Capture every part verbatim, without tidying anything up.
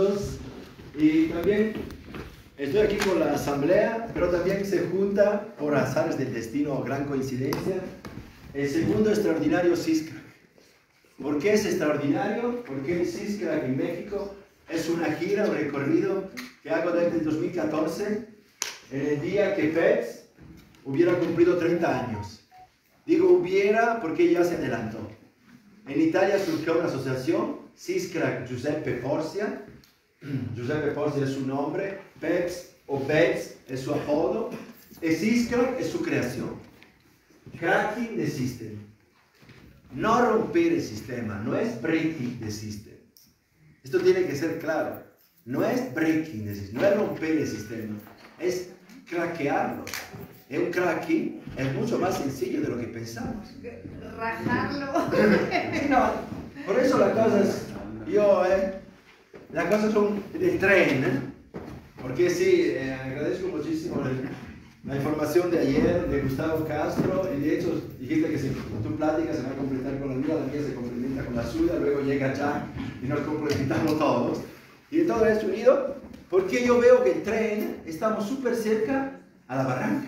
segundos. Y también estoy aquí con la asamblea, pero también se junta por azares del destino o gran coincidencia el segundo extraordinario SISCRAC. ¿Por qué es extraordinario? Porque el SISCRAC en México es una gira, un recorrido que hago desde el dos mil catorce, en el día que P E P S hubiera cumplido treinta años. Digo hubiera porque ya se adelantó. En Italia surgió una asociación, SISCRAC Giuseppe Porsia. Giuseppe Porsia es su nombre, P E P S o P E P S es su apodo, y SISCRAC es su creación. Cracking the system. No romper el sistema, no es breaking the system. Esto tiene que ser claro. No es breaking the system, no es romper el sistema, es craquearlo. Y un cracking es mucho más sencillo de lo que pensamos. Rajarlo. Sí, no, por eso la cosa es, yo, eh, la cosa es un el tren, ¿eh? Porque sí, eh, agradezco muchísimo el, la información de ayer de Gustavo Castro, y de hecho dijiste que si tu plática se va a completar con la mía, la mía se complementa con la suya, luego llega Jack y nos complementamos todos. Y de todo esto unido, porque yo veo que el tren, estamos súper cerca a la barranca.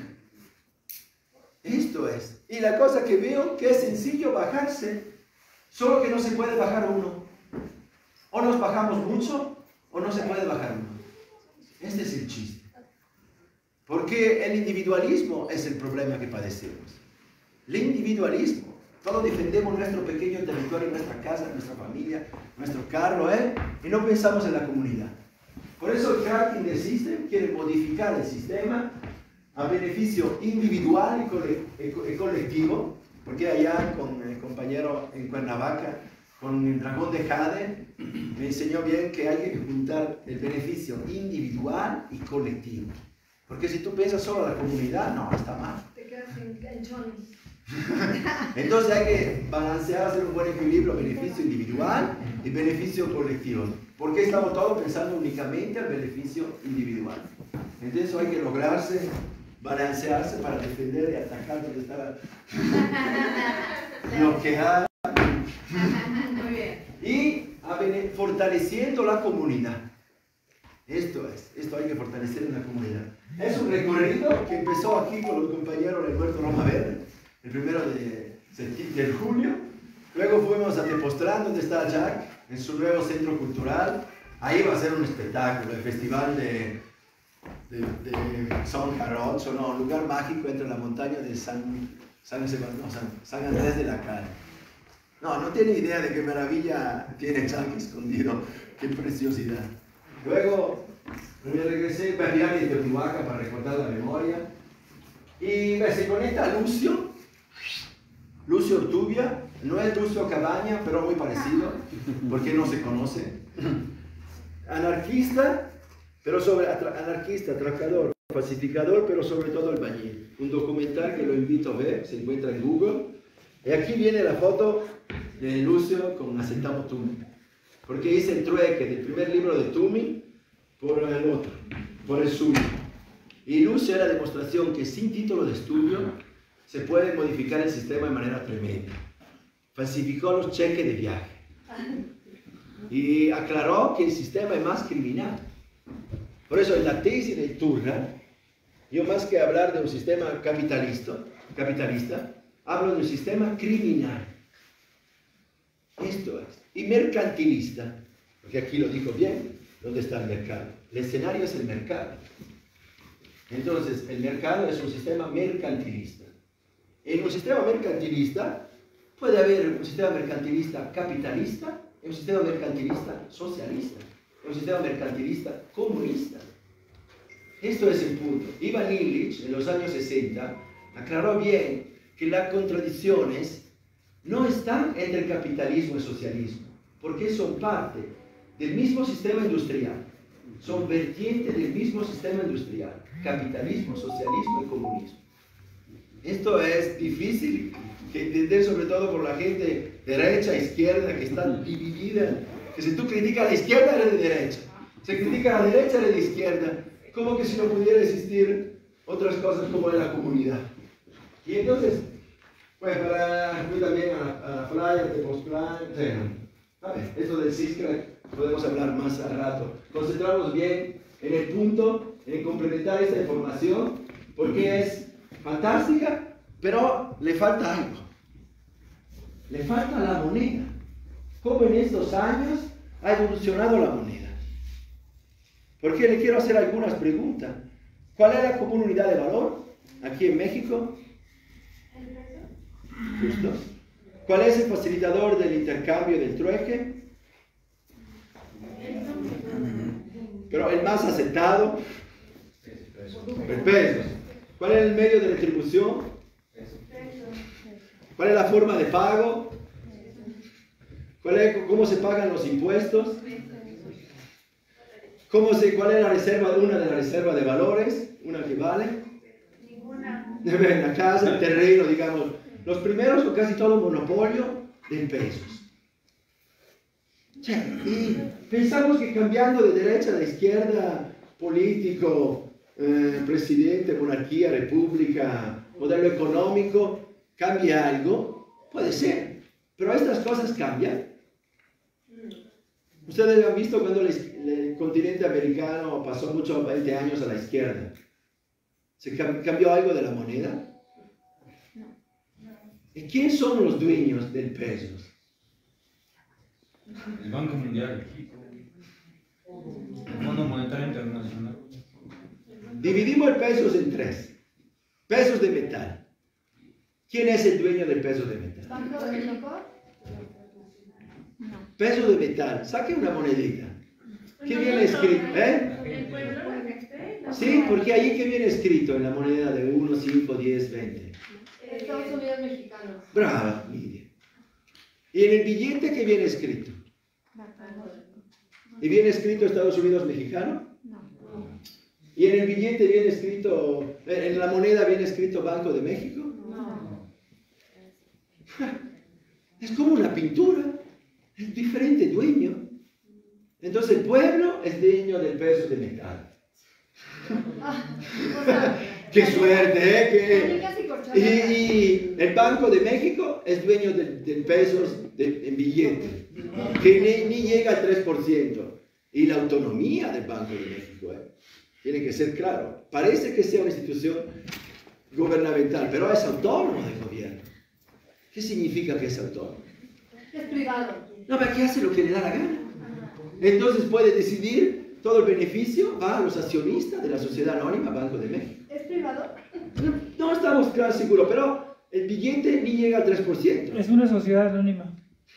Esto es. Y la cosa que veo que es sencillo bajarse, solo que no se puede bajar uno. O nos bajamos mucho, o no se puede bajar uno. Este es el chiste. Porque el individualismo es el problema que padecemos. El individualismo. Todos defendemos nuestro pequeño territorio, nuestra casa, nuestra familia, nuestro carro, ¿eh? Y no pensamos en la comunidad. Por eso el Cracking the System quiere modificar el sistema a beneficio individual y, cole y colectivo, porque allá con el compañero en Cuernavaca, con el dragón de Jade, me enseñó bien que hay que juntar el beneficio individual y colectivo. Porque si tú piensas solo en la comunidad, no, está mal. Te quedas en canchones. Entonces hay que balancear, hacer un buen equilibrio, beneficio individual y beneficio colectivo. Porque estamos todos pensando únicamente al beneficio individual. Entonces hay que lograrse, balancearse para defender y atacar donde está bloquear. Muy bien. Y a fortaleciendo la comunidad. Esto es, esto hay que fortalecer en la comunidad. Es un recorrido que empezó aquí con los compañeros del Huerto Roma Verde, el primero de, de julio. Luego fuimos a Tepoztlán, donde está Jack, en su nuevo centro cultural. Ahí va a ser un espectáculo, el festival de, de, de Son Jarocho, no, un lugar mágico entre la montaña de San, San, no, San, San Andrés de la Cara. No, no tiene idea de qué maravilla tiene Jack escondido, qué preciosidad. Luego me regresé a Viale de Teotihuacán para recordar la memoria. Y se conecta a Lucio, Lucio Ortubia, no es Lucio Cabaña, pero muy parecido, porque no se conoce. Anarquista, pero sobre anarquista, atracador, pacificador, pero sobre todo albañil. Un documental que lo invito a ver, se encuentra en Google. Y aquí viene la foto de Lucio con Aceptamos Tumi. Porque hice el trueque del primer libro de Tumi por el otro, por el suyo. Y Lucio era demostración que sin título de estudio se puede modificar el sistema de manera tremenda. Falsificó los cheques de viaje. Y aclaró que el sistema es más criminal. Por eso en la tesis de Turra, yo más que hablar de un sistema capitalista, capitalista hablo de un sistema criminal. Esto es. Y mercantilista, porque aquí lo dijo bien, ¿dónde está el mercado? El escenario es el mercado. Entonces, el mercado es un sistema mercantilista. En un sistema mercantilista puede haber un sistema mercantilista capitalista y un sistema mercantilista socialista, y un sistema mercantilista comunista. Esto es el punto. Ivan Illich, en los años sesenta, aclaró bien que las contradicciones no están entre el capitalismo y el socialismo, porque son parte del mismo sistema industrial, son vertientes del mismo sistema industrial, capitalismo, socialismo y comunismo. Esto es difícil de entender, sobre todo por la gente derecha e izquierda que está dividida, que si tú criticas a la izquierda eres de derecha, si criticas a la derecha eres de izquierda, como que si no pudiera existir otras cosas como en la comunidad. Y entonces, pues para fui también a, a la playa, Tepoztlán, sí, ¿sabes? Esto del SISCRAC podemos hablar más al rato. Concentramos bien en el punto, en complementar esta información, porque es fantástica, pero le falta algo. Le falta la moneda. ¿Cómo en estos años ha evolucionado la moneda? Porque le quiero hacer algunas preguntas. ¿Cuál es la común unidad de valor aquí en México? Justo. ¿Cuál es el facilitador del intercambio del trueque? Pero el más aceptado, el peso. ¿Cuál es el medio de retribución? ¿Cuál es la forma de pago? ¿Cuál es, ¿Cómo se pagan los impuestos? ¿Cómo se, ¿Cuál es la reserva, una de las reservas de valores? ¿Una que vale? Ninguna. La casa, el terreno, digamos. Los primeros son casi todo monopolio de pesos. Y pensamos que cambiando de derecha a la izquierda, político, eh, presidente, monarquía, república, modelo económico, cambia algo, puede ser. Pero estas cosas cambian. Ustedes han visto cuando el, el continente americano pasó muchos veinte años a la izquierda. ¿Se cambió algo de la moneda? ¿Y quién son los dueños del peso? El Banco Mundial, el Fondo Monetario Internacional. Dividimos el peso en tres. Pesos de metal. ¿Quién es el dueño del peso de metal? ¿Banco de México? Peso de metal. Saque una monedita. ¿Qué viene escrito? ¿Eh? ¿El pueblo? Sí, porque ahí ¿qué viene escrito en la moneda de uno, cinco, diez, veinte? Estados Unidos mexicanos. Brava, Miriam. ¿Y en el billete qué viene escrito? ¿Y viene escrito Estados Unidos mexicano? No. ¿Y en el billete viene escrito, en la moneda viene escrito Banco de México? No. Es como una pintura, es diferente dueño. Entonces el pueblo es dueño del peso de metal. Ah, o sea, ¡Qué suerte, eh! canicas y corcholatas. Que... Y, y el Banco de México es dueño del de pesos de, en billete, que ni, ni llega al tres por ciento. Y la autonomía del Banco de México, eh, tiene que ser claro. Parece que sea una institución gubernamental, pero es autónomo del gobierno. ¿Qué significa que es autónomo? Es privado. No, pero que hace lo que le da la gana. Entonces puede decidir, todo el beneficio va a los accionistas de la sociedad anónima Banco de México. ¿Es privado? No, no estamos claro seguros, pero el billete ni llega al tres por ciento. Es una sociedad anónima.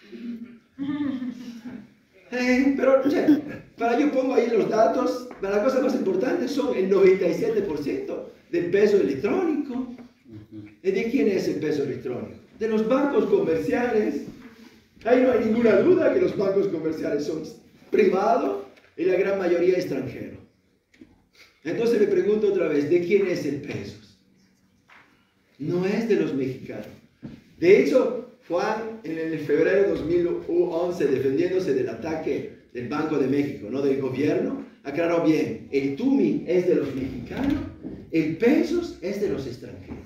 Eh, pero, o sea, para yo pongo ahí los datos, para la cosa más importante son el noventa y siete por ciento del peso electrónico. ¿Y de quién es el peso electrónico? De los bancos comerciales. Ahí no hay ninguna duda que los bancos comerciales son privados y la gran mayoría extranjeros. Entonces le pregunto otra vez, ¿de quién es el peso? No es de los mexicanos. De hecho, Juan, en el febrero de dos mil once, defendiéndose del ataque del Banco de México, no del gobierno, aclaró bien, el T U M I es de los mexicanos, el pesos es de los extranjeros.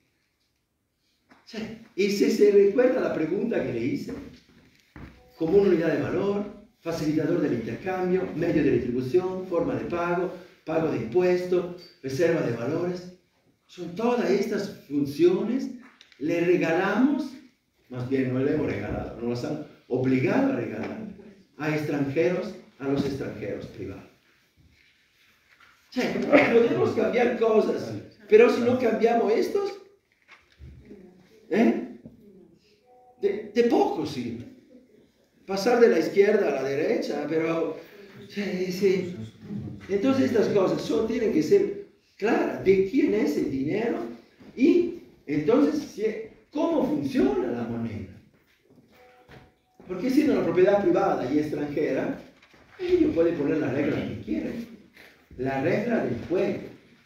Sí. Y si se recuerda la pregunta que le hice, como una unidad de valor, facilitador del intercambio, medio de retribución, forma de pago, pago de impuestos, reserva de valores, son todas estas funciones, le regalamos, más bien no le hemos regalado, nos las han obligado a regalar a extranjeros, a los extranjeros privados. Sí, podemos cambiar cosas, pero si no cambiamos estos, ¿eh? de, de poco sirve. Pasar de la izquierda a la derecha, pero sí, sí. Entonces estas cosas son, tienen que ser claras de quién es el dinero y entonces cómo funciona la moneda. Porque siendo una propiedad privada y extranjera, ellos pueden poner las reglas que quieren. La regla del juego.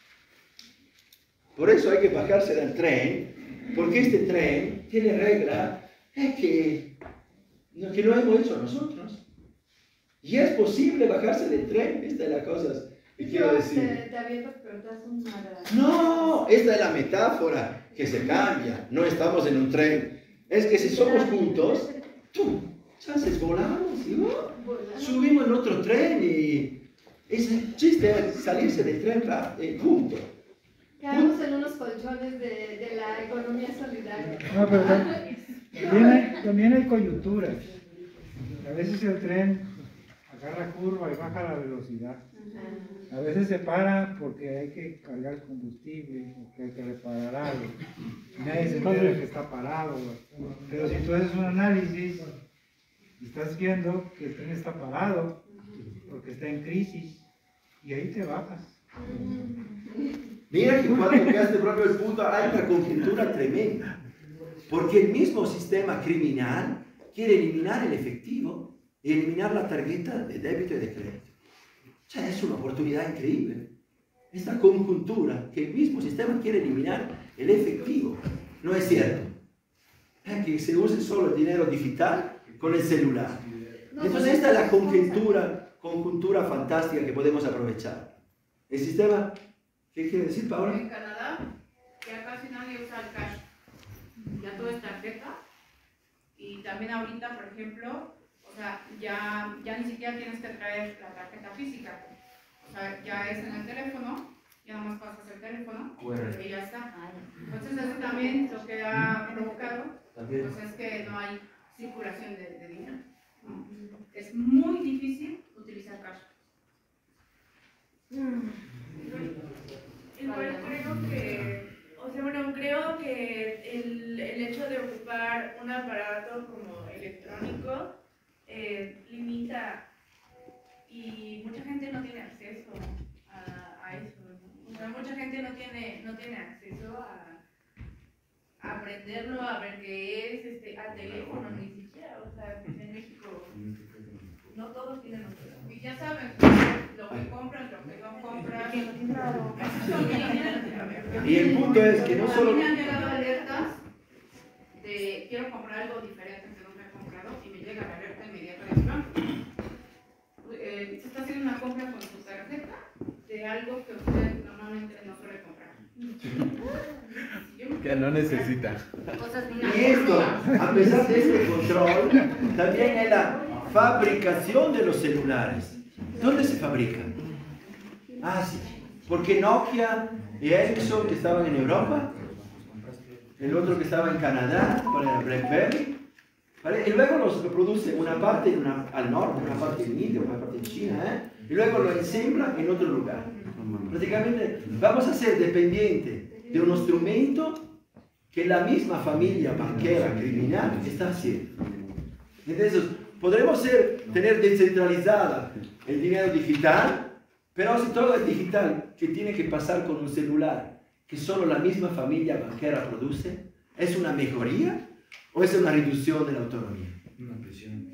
Por eso hay que bajarse del tren, porque este tren tiene regla eh, que, que no hemos hecho nosotros. Y es posible bajarse del tren, esta es la cosa que quiero decir. Te, te avientas, pero te das un nada. No, esta es la metáfora que se cambia. No estamos en un tren. Es que si somos juntos, tú, Chances volamos y uh, subimos en otro tren y ese chiste es salirse del tren, eh, punto. Quedamos en unos colchones de, de la economía solidaria. No, pero también hay, también hay coyunturas. A veces el tren agarra curva y baja la velocidad. A veces se para porque hay que cargar combustible, porque hay que reparar algo. Nadie se entera que está parado. Pero si tú haces un análisis, estás viendo que el tren está parado porque está en crisis y ahí te bajas. Mira que cuando quedaste propio el punto hay una conjetura tremenda. Porque el mismo sistema criminal quiere eliminar el efectivo y eliminar la tarjeta de débito y de crédito. O sea, es una oportunidad increíble. Esta conjuntura que el mismo sistema quiere eliminar el efectivo. No es cierto. Es que se use solo el dinero digital con el celular. Entonces esta es la conjuntura, conjuntura fantástica que podemos aprovechar. El sistema, ¿qué quiere decir, Paola? En Canadá ya casi nadie usa el cash. Ya todo es tarjeta. Y también ahorita, por ejemplo, o sea, ya, ya ni siquiera tienes que traer la tarjeta física. O sea, ya es en el teléfono, ya nada más pasas el teléfono y ya está. Entonces eso también lo que ha provocado pues, es que no hay circulación de, de dinero. ¿No? Es muy difícil utilizar cash. Igual creo que, o sea, bueno, creo que el, el hecho de ocupar un aparato como electrónico eh, limita y mucha gente no tiene acceso a, a eso. O sea, mucha gente no tiene, no tiene acceso a, a aprenderlo, a ver qué es, este, al teléfono, ni siquiera. O sea, en México no todos tienen acceso. Y ya saben lo que compran, lo que no compran. Y el punto es que no solo... A mí me han llegado alertas de quiero comprar algo diferente que nunca he comprado y me llega la alerta inmediata del banco. Eh, se está haciendo una compra con su tarjeta de algo que usted normalmente no suele comprar. Que no necesita. Y esto, a pesar de este control, también es la fabricación de los celulares. ¿Dónde se fabrican? Ah, sí. Porque Nokia y Ericsson, que estaban en Europa, el otro que estaba en Canadá, para el BlackBerry, ¿vale? Y luego los produce una parte en una, al norte, una parte en India, una parte en China, ¿eh? Y luego lo ensambla en otro lugar. Prácticamente vamos a ser dependientes de un instrumento que la misma familia banquera criminal está haciendo. Entonces, podremos ser, tener descentralizada el dinero digital, pero si todo es digital, que tiene que pasar con un celular que solo la misma familia banquera produce, ¿es una mejoría o es una reducción de la autonomía? Una presión.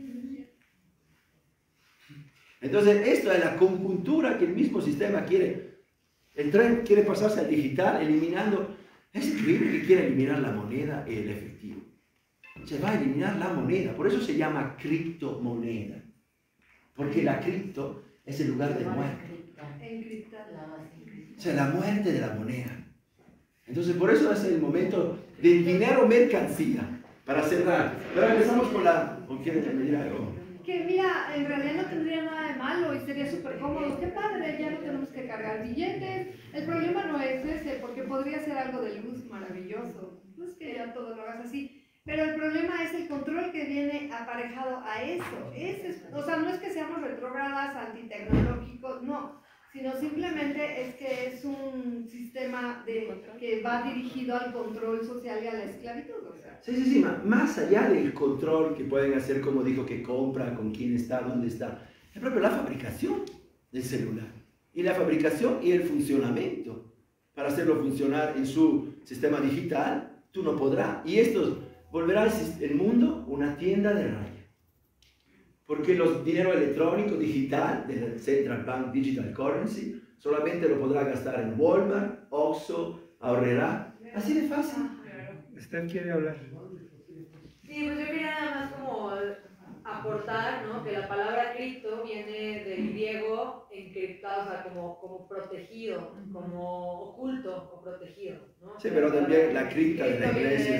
Entonces, esto es la conjuntura que el mismo sistema quiere. El tren quiere pasarse al digital, eliminando. Es increíble que quiera eliminar la moneda y el efectivo. Se va a eliminar la moneda, por eso se llama criptomoneda. Porque la cripto es el lugar de muerte. O sea, la muerte de la moneda. Entonces, por eso es el momento del dinero mercancía. Para cerrar. Pero empezamos con la... ¿O quieren añadir algo? Que mira, en realidad no tendría nada de malo y sería súper cómodo. Qué padre, ya no tenemos que cargar billetes. El problema no es ese, porque podría ser algo de luz maravilloso. No es que ya todo lo hagas así. Pero el problema es el control que viene aparejado a eso. Ese es, o sea, no es que seamos retrógradas, antitecnológicos, no. Sino simplemente es que es un sistema de, que va dirigido al control social y a la esclavitud. O sea. Sí, sí, sí, más allá del control que pueden hacer, como dijo, que compra, con quién está, dónde está, es propio la fabricación del celular. Y la fabricación y el funcionamiento. Para hacerlo funcionar en su sistema digital, tú no podrás. Y esto volverá el mundo una tienda de raya. Porque los dinero electrónico digital del Central Bank Digital Currency solamente lo podrá gastar en Walmart, Oxxo, Ahorrera. Así de fácil. Esther quiere hablar. Sí, pues yo quería nada más como aportar, ¿no? Que la palabra cripto viene del griego encriptado, o sea, como, como protegido, como oculto o protegido, ¿no? Sí, pero también la cripta de la Cripto viene de iglesia. eso.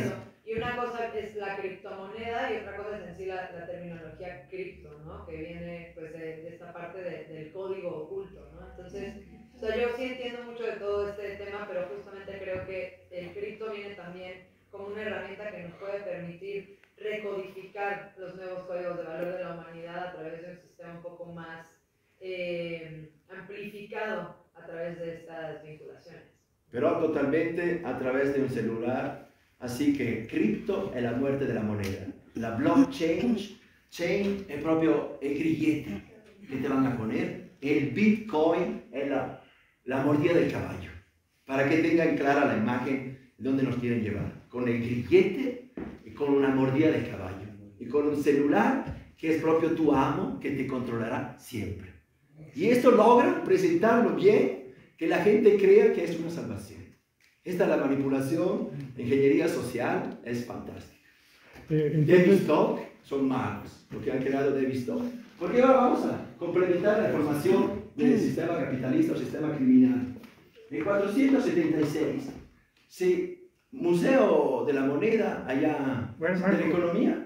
Y una cosa es la criptomoneda y otra cosa es en sí la, la terminología cripto, ¿no? Que viene pues de, de esta parte de, del código oculto, ¿no? Entonces, o sea, yo sí entiendo mucho de todo este tema, pero justamente creo que el cripto viene también como una herramienta que nos puede permitir recodificar los nuevos códigos de valor de la humanidad a través de un sistema un poco más eh, amplificado a través de estas vinculaciones. Pero totalmente a través de un celular. Así que cripto è la muerte della moneda. La blockchain chain è proprio il grillete che te van a poner. El Bitcoin es la, la mordida del caballo. Para que tengan clara la imagen de dónde nos quieren llevar. Con el grillete y con una mordida del caballo. Y con un celular que es propio tu amo que te controlará siempre. Y esto logra presentarlo bien, que la gente crea que es una salvación. Esta es la manipulación, la ingeniería social, es fantástica. Eh, David entonces, Stock son magos, lo que han creado David Stock. Porque ahora vamos a complementar la información del sistema capitalista o sistema criminal. En cuatrocientos setenta y seis, se Museo de la Moneda, allá Bueno, de Marco. la economía.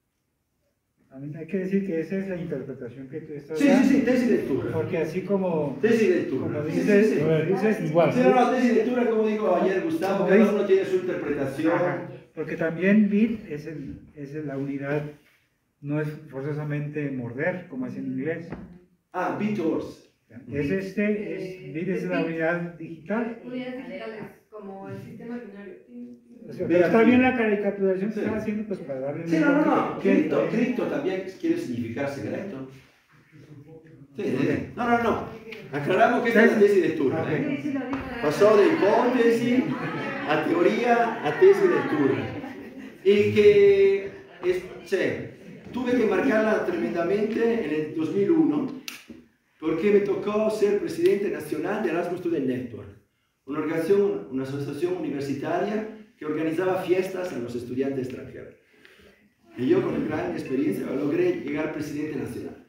a mí hay que decir que esa es la interpretación que tú estás Sí, sí, dando. sí, tesis de lectura. Porque así como, Tesis de lectura. como Sí, dices, sí, sí. como dices igual. Sí, no, no, tesis de lectura, como dijo ayer Gustavo, Como cada dice- uno tiene su interpretación. Ajá, porque también bit es, el, es la unidad, no es forzosamente morder, como es en inglés. Ah, BitTorrents. Es este, es, bit es la unidad digital. Unidades digitales, como el sistema binario. O sea, pero está bien la caricaturización que Sí. están haciendo pues para darle Sí, un no, no, enfoque no. que- Cripto, cripto también quiere significar secreto. Sí, sí, sí. No, no, no. Aclaramos que esta es la tesis de lectura. Ok. ¿eh? Pasó de hipótesis a teoría a tesis de lectura. Y que es, sí, tuve que marcarla tremendamente en el dos mil uno porque me tocó ser presidente nacional de Erasmus Student Network, una organización, una asociación universitaria que organizaba fiestas a los estudiantes extranjeros. Y yo con gran experiencia logré llegar presidente nacional.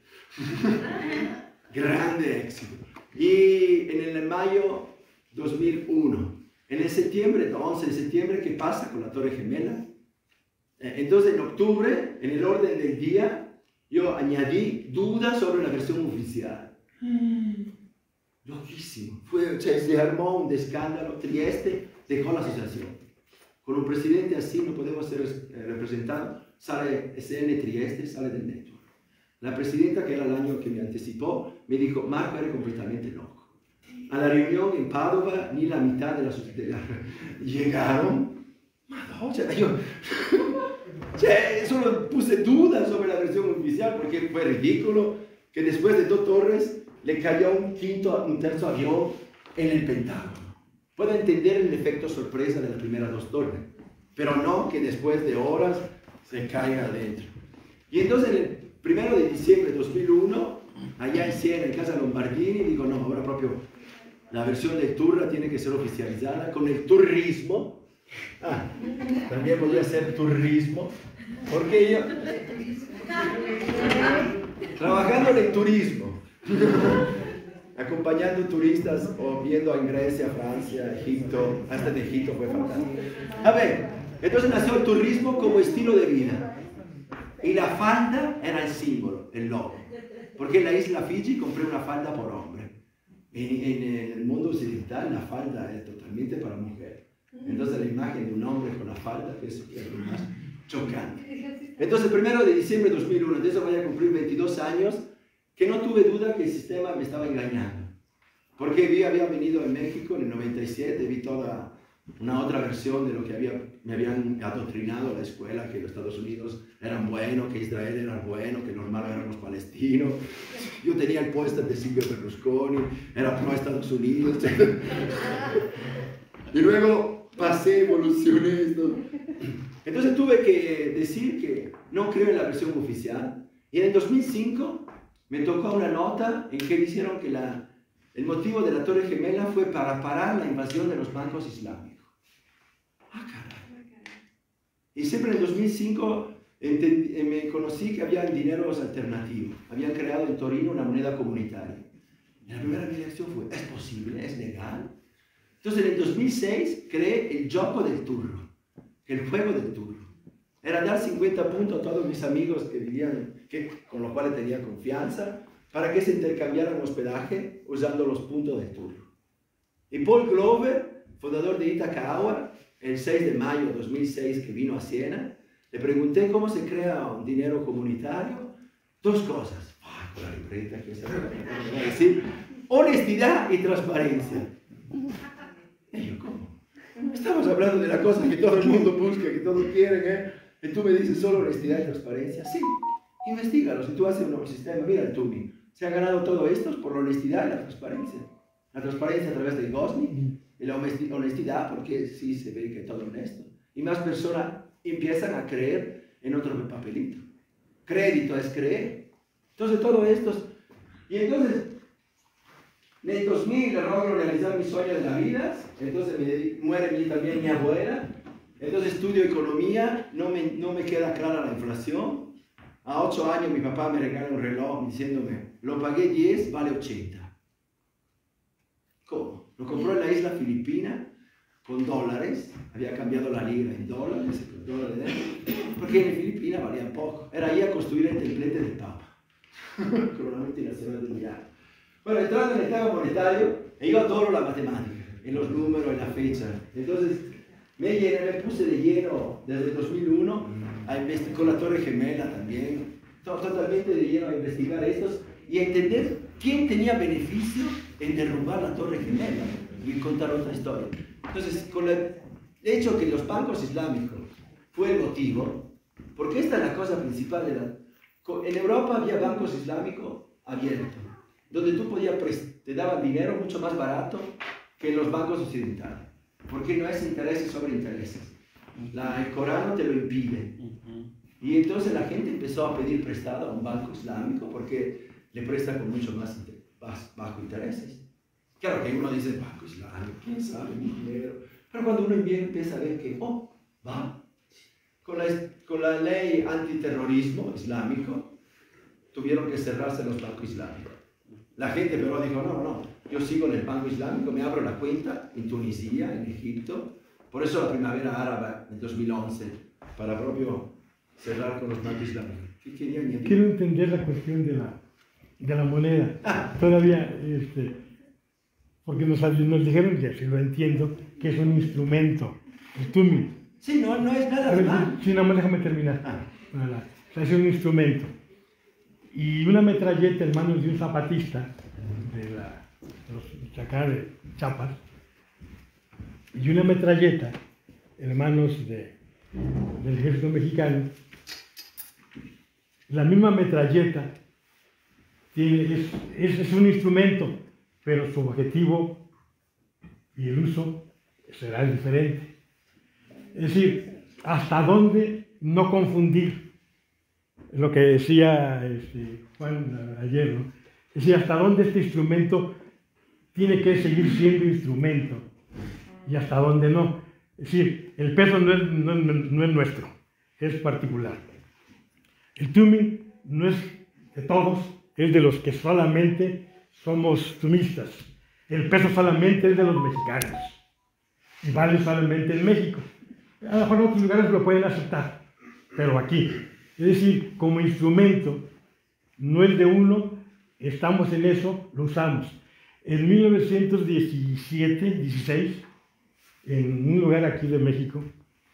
Grande éxito. Y en el mayo dos mil uno, en el septiembre, once de septiembre, ¿qué pasa con la Torre Gemela? Eh, Entonces en octubre, en el orden del día, yo añadí dudas sobre la versión oficial. Loquísimo. Fue, o sea, se armó un escándalo. Trieste dejó la asociación. Con un presidente así no podemos ser eh, representados. Sale S N Trieste, sale del network. La presidenta, que era el año que me anticipó, me dijo, Marco, eres completamente loco. A la reunión en Padova, ni la mitad de la sociedad llegaron. O sea, yo, o sea, solo puse dudas sobre la versión oficial porque fue ridículo que después de dos torres le cayó un quinto, un tercer avión en el Pentágono. Puedo entender el efecto sorpresa de las primeras dos torres, pero no que después de horas se caiga adentro. Y entonces el primero de diciembre de dos mil uno, allá en Siena, en casa Lombardini, digo, no, ahora propio la versión de Turra tiene que ser oficializada con el turismo. Ah, también podría ser turismo, porque yo, trabajando en el turismo, acompañando turistas o viendo en Grecia, Francia, Egipto, hasta en Egipto fue fantástico. A ver, entonces nació el turismo como estilo de vida. Y la falda era el símbolo, el logo. Porque en la isla Fiji compré una falda por hombre. En, en el mundo occidental la falda es totalmente para mujer. Entonces la imagen de un hombre con la falda es lo más chocante. Entonces el primero de diciembre de dos mil uno, de eso voy a cumplir veintidós años, que no tuve duda que el sistema me estaba engañando. Porque vi, había venido en México en el noventa y siete, vi toda una otra versión de lo que había, me habían adoctrinado a la escuela, que los Estados Unidos eran buenos, que Israel era bueno, que normal eran los palestinos. Yo tenía el póster de Silvio Berlusconi, era pro Estados Unidos. Y luego pasé, evolucioné esto. Entonces tuve que decir que no creo en la versión oficial. Y en el dos mil cinco me tocó una nota en que dijeron que la, el motivo de la Torre Gemela fue para parar la invasión de los bancos islámicos. Ah, caray. Y siempre en el dos mil cinco entendí, me conocí que había dineros alternativos. Habían creado en Torino una moneda comunitaria. Y la primera reacción fue, ¿es posible? ¿Es legal? Entonces en el dos mil seis creé el Gioco del Turro, el juego del turno. Era dar cincuenta puntos a todos mis amigos que vivían, que, con los cuales tenía confianza, para que se intercambiaran hospedaje usando los puntos del turno. Y Paul Glover, fundador de Itacawa, el seis de mayo de dos mil seis que vino a Siena, le pregunté cómo se crea un dinero comunitario. Dos cosas. Ay, con la libreta que se va a decir. Honestidad y transparencia. Y yo, ¿cómo? Estamos hablando de la cosa que todo el mundo busca, que todos quieren, ¿eh? Y tú me dices solo honestidad y transparencia. Sí, investígalo. Si tú haces un nuevo sistema, mira el Tumi. Se ha ganado todo esto por la honestidad y la transparencia. La transparencia a través del Gosling y la honestidad porque sí se ve que es todo honesto. Y más personas empiezan a creer en otro papelito. Crédito es creer. Entonces todo esto... Y entonces, en el dos mil logro realizar mi sueño de la vida. Entonces me, muere mi, también mi abuela. Entonces estudio economía. No me, no me queda clara la inflación. A ocho años mi papá me regala un reloj diciéndome, lo pagué diez, vale ochenta. ¿Cómo? Lo compró en la isla Filipina con dólares, había cambiado la libra en dólares, dólares porque en Filipinas valían poco. Era ahí a construir el templete del Papa, con la multinacional del viaje. Bueno, entrando en el tema monetario, yo adoro la matemática, en los números, en la fecha. Entonces, me, llené, me puse de lleno desde el dos mil uno a investigar con la Torre Gemela también, totalmente de lleno a investigar estos y a entender quién tenía beneficio en derrumbar la Torre Gemela y contar otra historia. Entonces, con el hecho que los bancos islámicos fue el motivo, porque esta es la cosa principal de la... En Europa había bancos islámicos abiertos, donde tú podías, te daban dinero mucho más barato que en los bancos occidentales, porque no es intereses sobre intereses. La, el Corán te lo impide. Y entonces la gente empezó a pedir prestado a un banco islámico porque le presta con mucho más bajo intereses. Claro que uno dice, banco islámico, quién sabe, mi dinero. Pero cuando uno empieza a ver que, oh, va, con la, con la ley antiterrorismo islámico, tuvieron que cerrarse los bancos islámicos. La gente pero dijo, no, no, yo sigo en el banco islámico, me abro la cuenta en Tunisia, en Egipto. Por eso la primavera árabe en dos mil once, para propio cerrar con los bancos islámicos. ¿Qué quería añadir? Quiero entender la cuestión de la, de la moneda. Ah. Todavía, este, porque nos, nos dijeron, ya si lo entiendo, que es un instrumento, el Tumi. Sí, no, no es nada más. Sí, nada más déjame terminar. Ah. Voilà. O sea, es un instrumento. Y una metralleta en manos de un zapatista, de la, de los acá de Chiapas, y una metralleta en manos de, del ejército mexicano. La misma metralleta tiene, es, es, es un instrumento, pero su objetivo y el uso será diferente. Es decir, hasta dónde no confundir lo que decía este, Juan ayer, ¿no? Es decir, hasta dónde este instrumento tiene que seguir siendo instrumento y hasta dónde no. Es decir, el peso no es, no, no es nuestro, es particular. El Tumi no es de todos, es de los que solamente somos tumistas. El peso solamente es de los mexicanos y vale solamente en México. A lo mejor en otros lugares lo pueden aceptar, pero aquí, es decir, como instrumento, no es de uno, estamos en eso, lo usamos. En mil novecientos diecisiete, dieciséis, en un lugar aquí de México,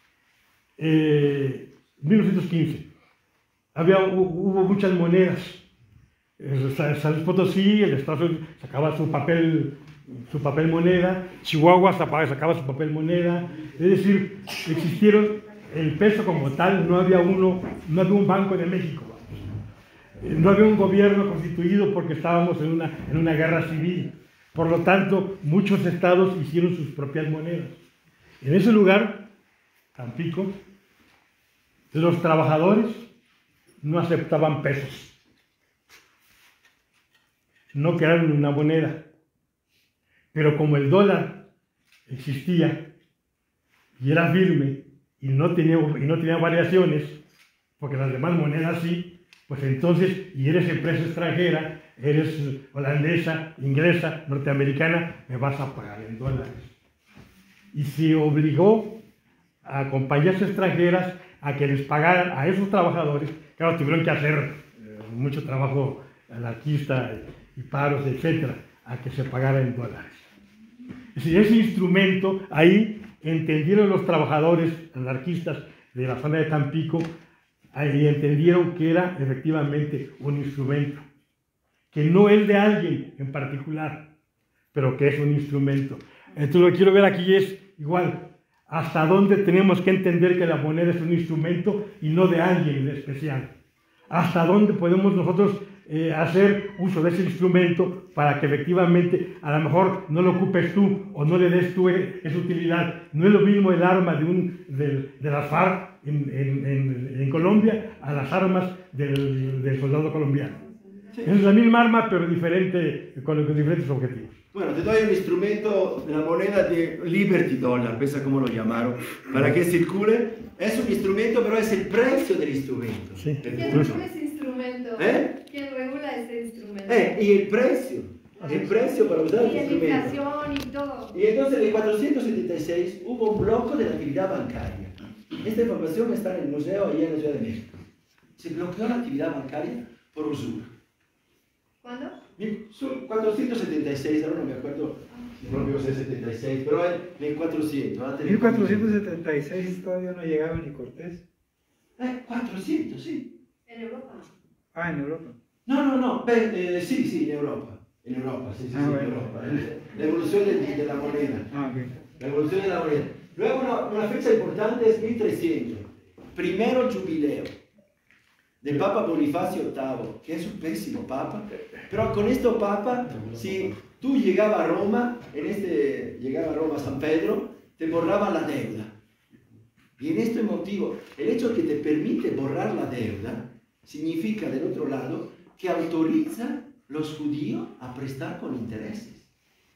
eh, mil novecientos quince, había, hubo muchas monedas. San Potosí, el Estado sacaba su papel, su papel moneda, Chihuahua sacaba su papel moneda, es decir, existieron el peso como tal, no había uno, no había un Banco de México, no había un gobierno constituido porque estábamos en una, en una guerra civil, por lo tanto muchos estados hicieron sus propias monedas. En ese lugar, Tampico, los trabajadores no aceptaban pesos, no crearon una moneda, pero como el dólar existía y era firme y no tenía, y no tenía variaciones, porque las demás monedas sí, pues entonces, y eres empresa extranjera, eres holandesa, inglesa, norteamericana, me vas a pagar en dólares. Y se obligó a compañías extranjeras a que les pagaran a esos trabajadores. Claro, tuvieron que hacer eh, mucho trabajo anarquista y, y paros, etcétera, a que se pagara en dólares. Es decir, ese instrumento, ahí entendieron los trabajadores anarquistas de la zona de Tampico, ahí entendieron que era efectivamente un instrumento, que no es de alguien en particular, pero que es un instrumento. Entonces lo que quiero ver aquí es igual, hasta dónde tenemos que entender que la moneda es un instrumento y no de alguien en especial. Hasta dónde podemos nosotros eh, hacer uso de ese instrumento para que efectivamente a lo mejor no lo ocupes tú o no le des tú esa utilidad. No es lo mismo el arma de, un, de, de las FARC en, en, en, en Colombia a las armas del, del soldado colombiano. Sí. Es la misma arma pero diferente, con, con diferentes objetivos. Bueno, te doy un instrumento, la moneda de Liberty Dollar, pensa cómo lo llamaron, para que circule. Es un instrumento, pero es el precio del instrumento. Sí. ¿Quién regula ese instrumento? ¿Eh? ¿Quién regula ese instrumento? Eh, y el precio, el precio para usar el Y la instrumento. inflación y todo. Y entonces en cuatrocientos setenta y seis hubo un bloqueo de la actividad bancaria. Esta información está en el museo allá en la Ciudad de México. Se bloqueó la actividad bancaria por usura. ¿Cuándo? cuatrocientos setenta y seis, ahora no me acuerdo si rompió setenta y seis, pero en el cuatrocientos. antes de- mil cuatrocientos setenta y seis todavía no llegaba ni Cortés. Eh, cuatrocientos, sí. En Europa. Ah, en Europa. No, no, no, ve, eh, sí, sí, en Europa. En Europa, sí, sí, Ah, sí, bueno. en Europa. La evolución de, de la moneda. Ah, ok. La evolución de la moneda. Luego una, una fecha importante es mil trescientos. Primero jubileo del Papa Bonifacio octavo, que es un pésimo papa. Pero con este papa, si tú llegabas a Roma, en este, llegaba a Roma a San Pedro, te borraba la deuda. Y en este motivo, el hecho que te permite borrar la deuda, significa del otro lado que autoriza a los judíos a prestar con intereses.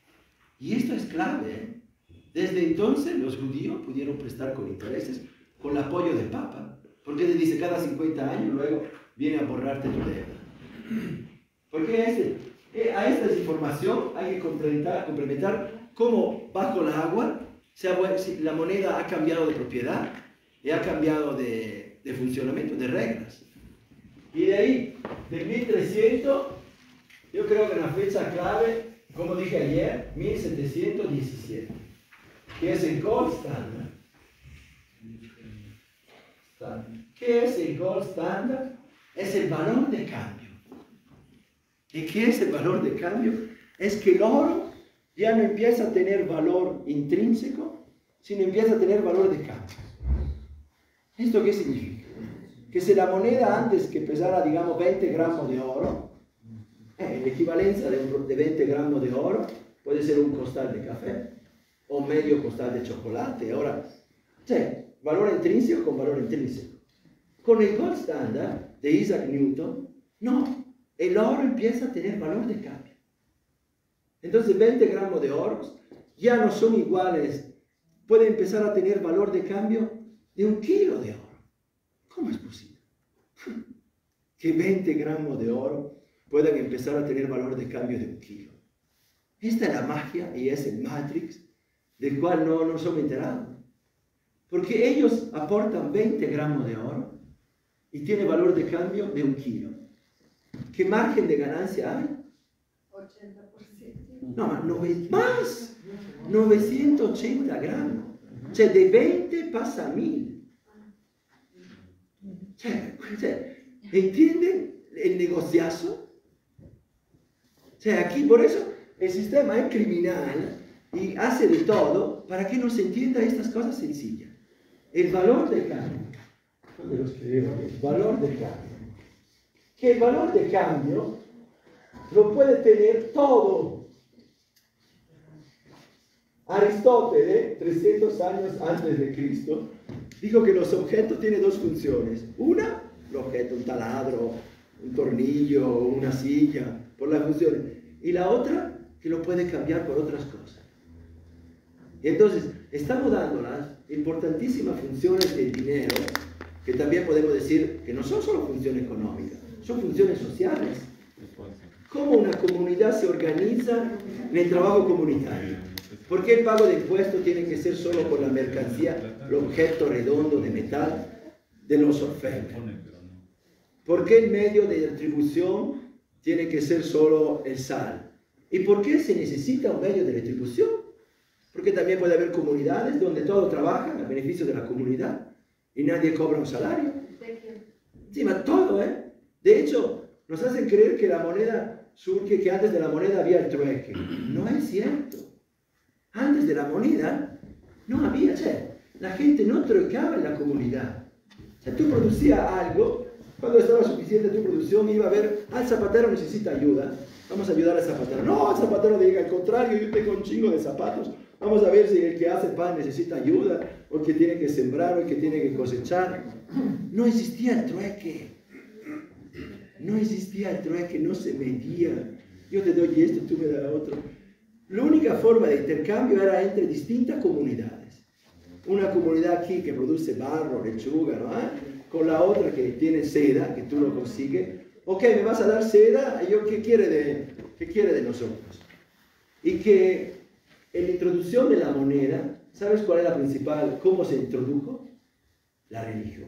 Y esto es clave, ¿eh? Desde entonces los judíos pudieron prestar con intereses con el apoyo del Papa, porque él dice cada cincuenta años luego viene a borrarte tu deuda. Porque este, eh, a esta información hay que complementar, complementar cómo bajo el agua se ha, la moneda ha cambiado de propiedad y ha cambiado de, de funcionamiento, de reglas. Y de ahí, de mil trescientos, yo creo que la fecha clave, como dije ayer, mil setecientos diecisiete, que es el Gold Standard. ¿Qué es el Gold Standard? Es el valor de cambio. ¿Y qué es el valor de cambio? Es que el oro ya no empieza a tener valor intrínseco, sino empieza a tener valor de cambio. ¿Esto qué significa? Que si la moneda antes que pesara, digamos, veinte gramos de oro, eh, la equivalencia de, un, de veinte gramos de oro puede ser un costal de café o medio costal de chocolate. Ahora, ¿sí? Valor intrínseco con valor intrínseco. Con el Gold Standard de Isaac Newton, no, el oro empieza a tener valor de cambio. Entonces veinte gramos de oro ya no son iguales, puede empezar a tener valor de cambio de un kilo de oro. ¿Cómo es posible? Que veinte gramos de oro puedan empezar a tener valor de cambio de un kilo. Esta es la magia y es el Matrix del cual no nos hemos enterado. Porque ellos aportan veinte gramos de oro y tiene valor de cambio de un kilo. ¿Qué margen de ganancia hay? ochenta por ciento. No, no, más. novecientos ochenta gramos. O sea, de veinte pasa a mil. O sea, o sea, ¿entienden el negociazo? O sea, aquí por eso el sistema es criminal y hace de todo para que no se entienda estas cosas sencillas. El valor de cambio. El valor de cambio. Que el valor de cambio lo puede tener todo. Aristóteles, trescientos años antes de Cristo, dijo que los objetos tienen dos funciones. Una, el objeto, un taladro, un tornillo, una silla, por las funciones. Y la otra, que lo puede cambiar por otras cosas. Y entonces, estamos dando las importantísimas funciones del dinero, que también podemos decir que no son solo funciones económicas, son funciones sociales. Cómo una comunidad se organiza en el trabajo comunitario. ¿Por qué el pago de impuestos tiene que ser solo por la mercancía, el objeto redondo de metal de los orfebres? ¿Por qué el medio de distribución tiene que ser solo el sal? ¿Y por qué se necesita un medio de distribución? Porque también puede haber comunidades donde todos trabajan a beneficio de la comunidad y nadie cobra un salario. Encima todo, ¿eh? De hecho, nos hacen creer que la moneda surge, que antes de la moneda había el trueque. No es cierto. Antes de la moneda no había, o sea, la gente no truecaba en la comunidad. O sea, tú producías algo, cuando estaba suficiente tu producción, iba a ver, al zapatero necesita ayuda, vamos a ayudar al zapatero. No, al zapatero diga, al contrario, yo tengo un chingo de zapatos, vamos a ver si el que hace pan necesita ayuda, o el que tiene que sembrar, o el que tiene que cosechar. No existía el trueque. No existía el trueque, no se medía. Yo te doy esto, tú me das otro. La única forma de intercambio era entre distintas comunidades. Una comunidad aquí que produce barro, lechuga, ¿no? Con la otra que tiene seda, que tú lo consigues. Ok, me vas a dar seda, ¿y yo qué quiere de, qué quiere de nosotros? Y que en la introducción de la moneda, ¿sabes cuál es la principal? ¿Cómo se introdujo? La religión.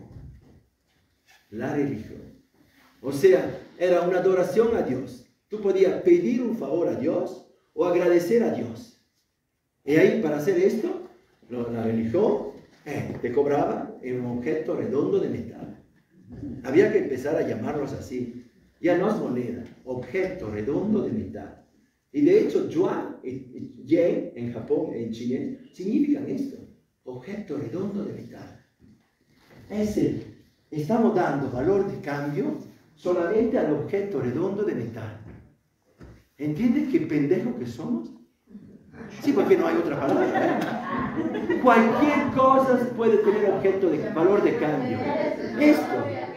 La religión. O sea, era una adoración a Dios. Tú podías pedir un favor a Dios o agradecer a Dios. Y ahí, para hacer esto, la religión eh, te cobraba en un objeto redondo de metal. Había que empezar a llamarlos así. Ya no es moneda, objeto redondo de metal. Y de hecho, yuan y yen en Japón, en China, significan esto, objeto redondo de metal. Es decir, estamos dando valor de cambio solamente al objeto redondo de metal. ¿Entiendes qué pendejo que somos? Sí, porque no hay otra palabra, ¿eh? Cualquier cosa puede tener objeto de valor de cambio. Esto.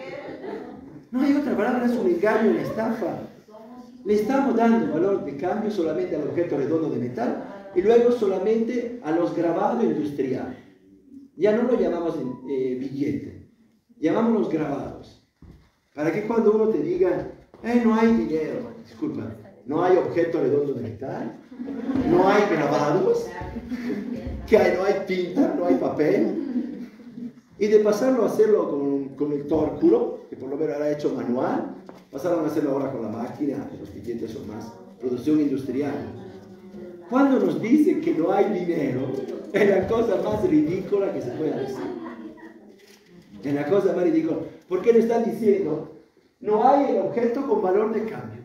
No hay otra palabra, es un engaño, una estafa. Le estamos dando valor de cambio solamente al objeto redondo de metal y luego solamente a los grabados industriales. Ya no lo llamamos eh, billete, llamamos los grabados. Para que cuando uno te diga, eh, no hay dinero, disculpa, no hay objeto redondo de metal, no hay grabados, que hay, no hay tinta, no hay papel. Y de pasarlo a hacerlo con, con el tórculo, que por lo menos era hecho manual, pasaron a hacerlo ahora con la máquina, los billetes son más producción industrial. Cuando nos dicen que no hay dinero, es la cosa más ridícula que se puede decir. Es la cosa más ridícula. ¿Por qué le están diciendo? No hay el objeto con valor de cambio.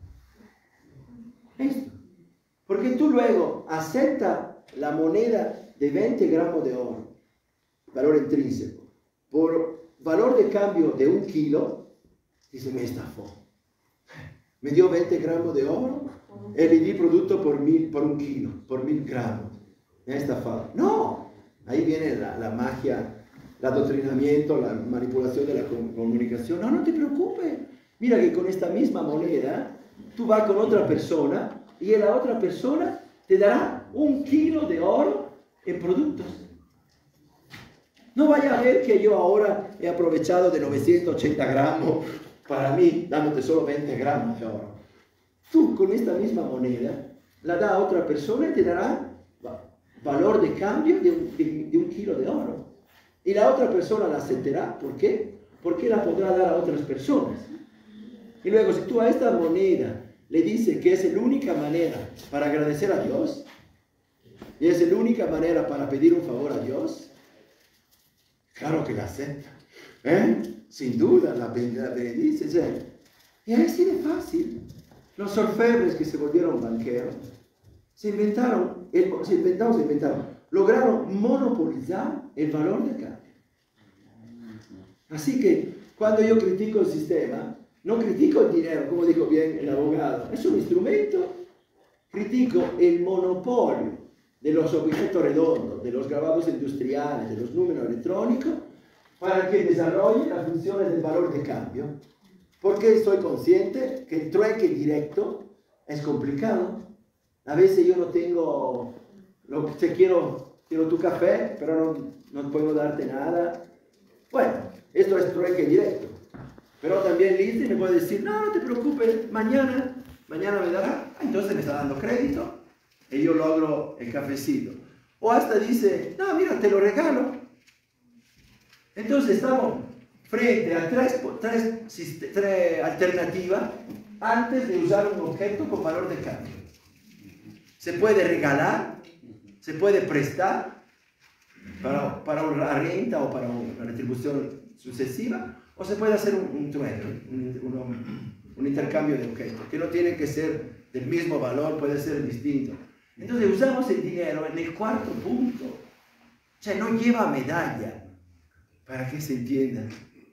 Esto. Porque tú luego aceptas la moneda de veinte gramos de oro, valor intrínseco, por valor de cambio de un kilo, dice, me estafó. Me dio veinte gramos de oro, y le di producto por, mil, por un kilo, por mil gramos. Me ha estafado. No, ahí viene la, la magia, el adoctrinamiento, la manipulación de la comunicación. No, no te preocupes. Mira que con esta misma moneda, tú vas con otra persona y la otra persona te dará un kilo de oro en productos. No vaya a ver que yo ahora he aprovechado de novecientos ochenta gramos para mí, dándote solo veinte gramos de oro. Tú con esta misma moneda la da a otra persona y te dará valor de cambio de un, de, de un kilo de oro. Y la otra persona la aceptará. ¿Por qué? Porque la podrá dar a otras personas. Y luego, si tú a esta moneda le dices que es la única manera para agradecer a Dios, y es la única manera para pedir un favor a Dios, claro que la acepta. ¿Eh? Sin duda, la bendice. ¿Eh? Y es así de fácil. Los orfebres que se volvieron banqueros, se inventaron, el, se inventaron, se inventaron, lograron monopolizar el valor de cambio. Así que, cuando yo critico el sistema, no critico el dinero, como dijo bien el abogado, es un instrumento. Critico el monopolio de los objetos redondos, de los grabados industriales, de los números electrónicos, para que desarrollen las funciones del valor de cambio. Porque estoy consciente que el trueque directo es complicado. A veces yo no tengo, lo que te quiero, quiero tu café, pero no, no puedo darte nada. Bueno, esto es trueque directo. Pero también Lizzie me puede decir, no, no te preocupes, mañana, mañana me dará, entonces me está dando crédito. y yo logro el cafecito. O hasta dice, no, mira, te lo regalo. Entonces estamos frente a tres, tres, tres alternativas antes de usar un objeto con valor de cambio. Se puede regalar, se puede prestar para, para una renta o para una retribución sucesiva, o se puede hacer un, un trueque, un, un, un intercambio de objetos, que no tiene que ser del mismo valor, puede ser distinto. Entonces usamos el dinero en el cuarto punto. O sea, no lleva medalla, para que se entienda.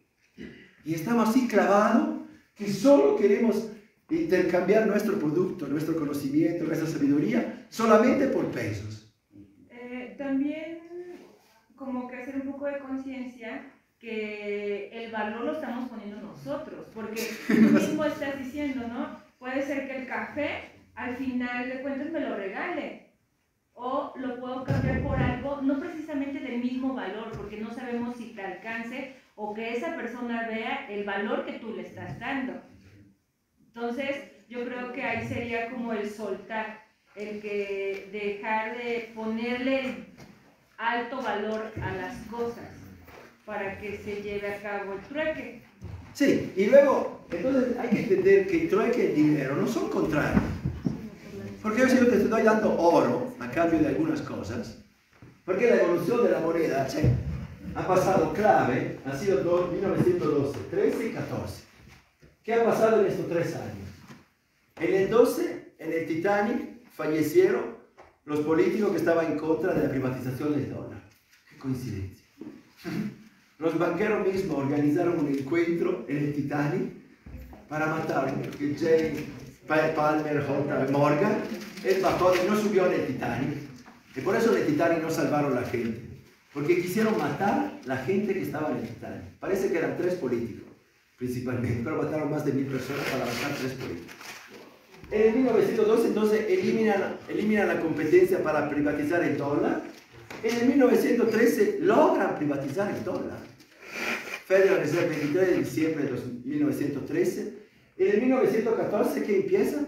Y estamos así clavados que solo queremos intercambiar nuestro producto, nuestro conocimiento, nuestra sabiduría, solamente por pesos. Eh, también como que hacer un poco de conciencia que el valor lo estamos poniendo nosotros, porque tú mismo estás diciendo, ¿no? Puede ser que el café al final de cuentas me lo regale, o lo puedo cambiar por algo no precisamente del mismo valor, porque no sabemos si te alcance o que esa persona vea el valor que tú le estás dando. Entonces, yo creo que ahí sería como el soltar, el que dejar de ponerle alto valor a las cosas para que se lleve a cabo el trueque. Sí, y luego, entonces hay que entender que el trueque y el dinero no son contrarios. Porque yo si yo te estoy dando oro a cambio de algunas cosas, porque la evolución de la moneda, che, ha pasado clave, ha sido mil novecientos doce, trece y catorce. ¿Qué ha pasado en estos tres años? En el doce, en el Titanic, fallecieron los políticos que estaban en contra de la privatización del dólar. ¡Qué coincidencia! Los banqueros mismos organizaron un encuentro en el Titanic para matar porque J. Palmer, J. Morgan, él bajó, no subió en el Titanic. Y por eso en el Titanic no salvaron a la gente. Porque quisieron matar a la gente que estaba en el Titanic. Parece que eran tres políticos, principalmente, pero mataron más de mil personas para matar tres políticos. En mil novecientos doce, entonces, eliminan, eliminan la competencia para privatizar el dólar. En el mil novecientos trece logran privatizar el dólar. Federal Reserve, veintitrés de diciembre de mil novecientos trece. En el mil novecientos catorce, ¿qué empieza?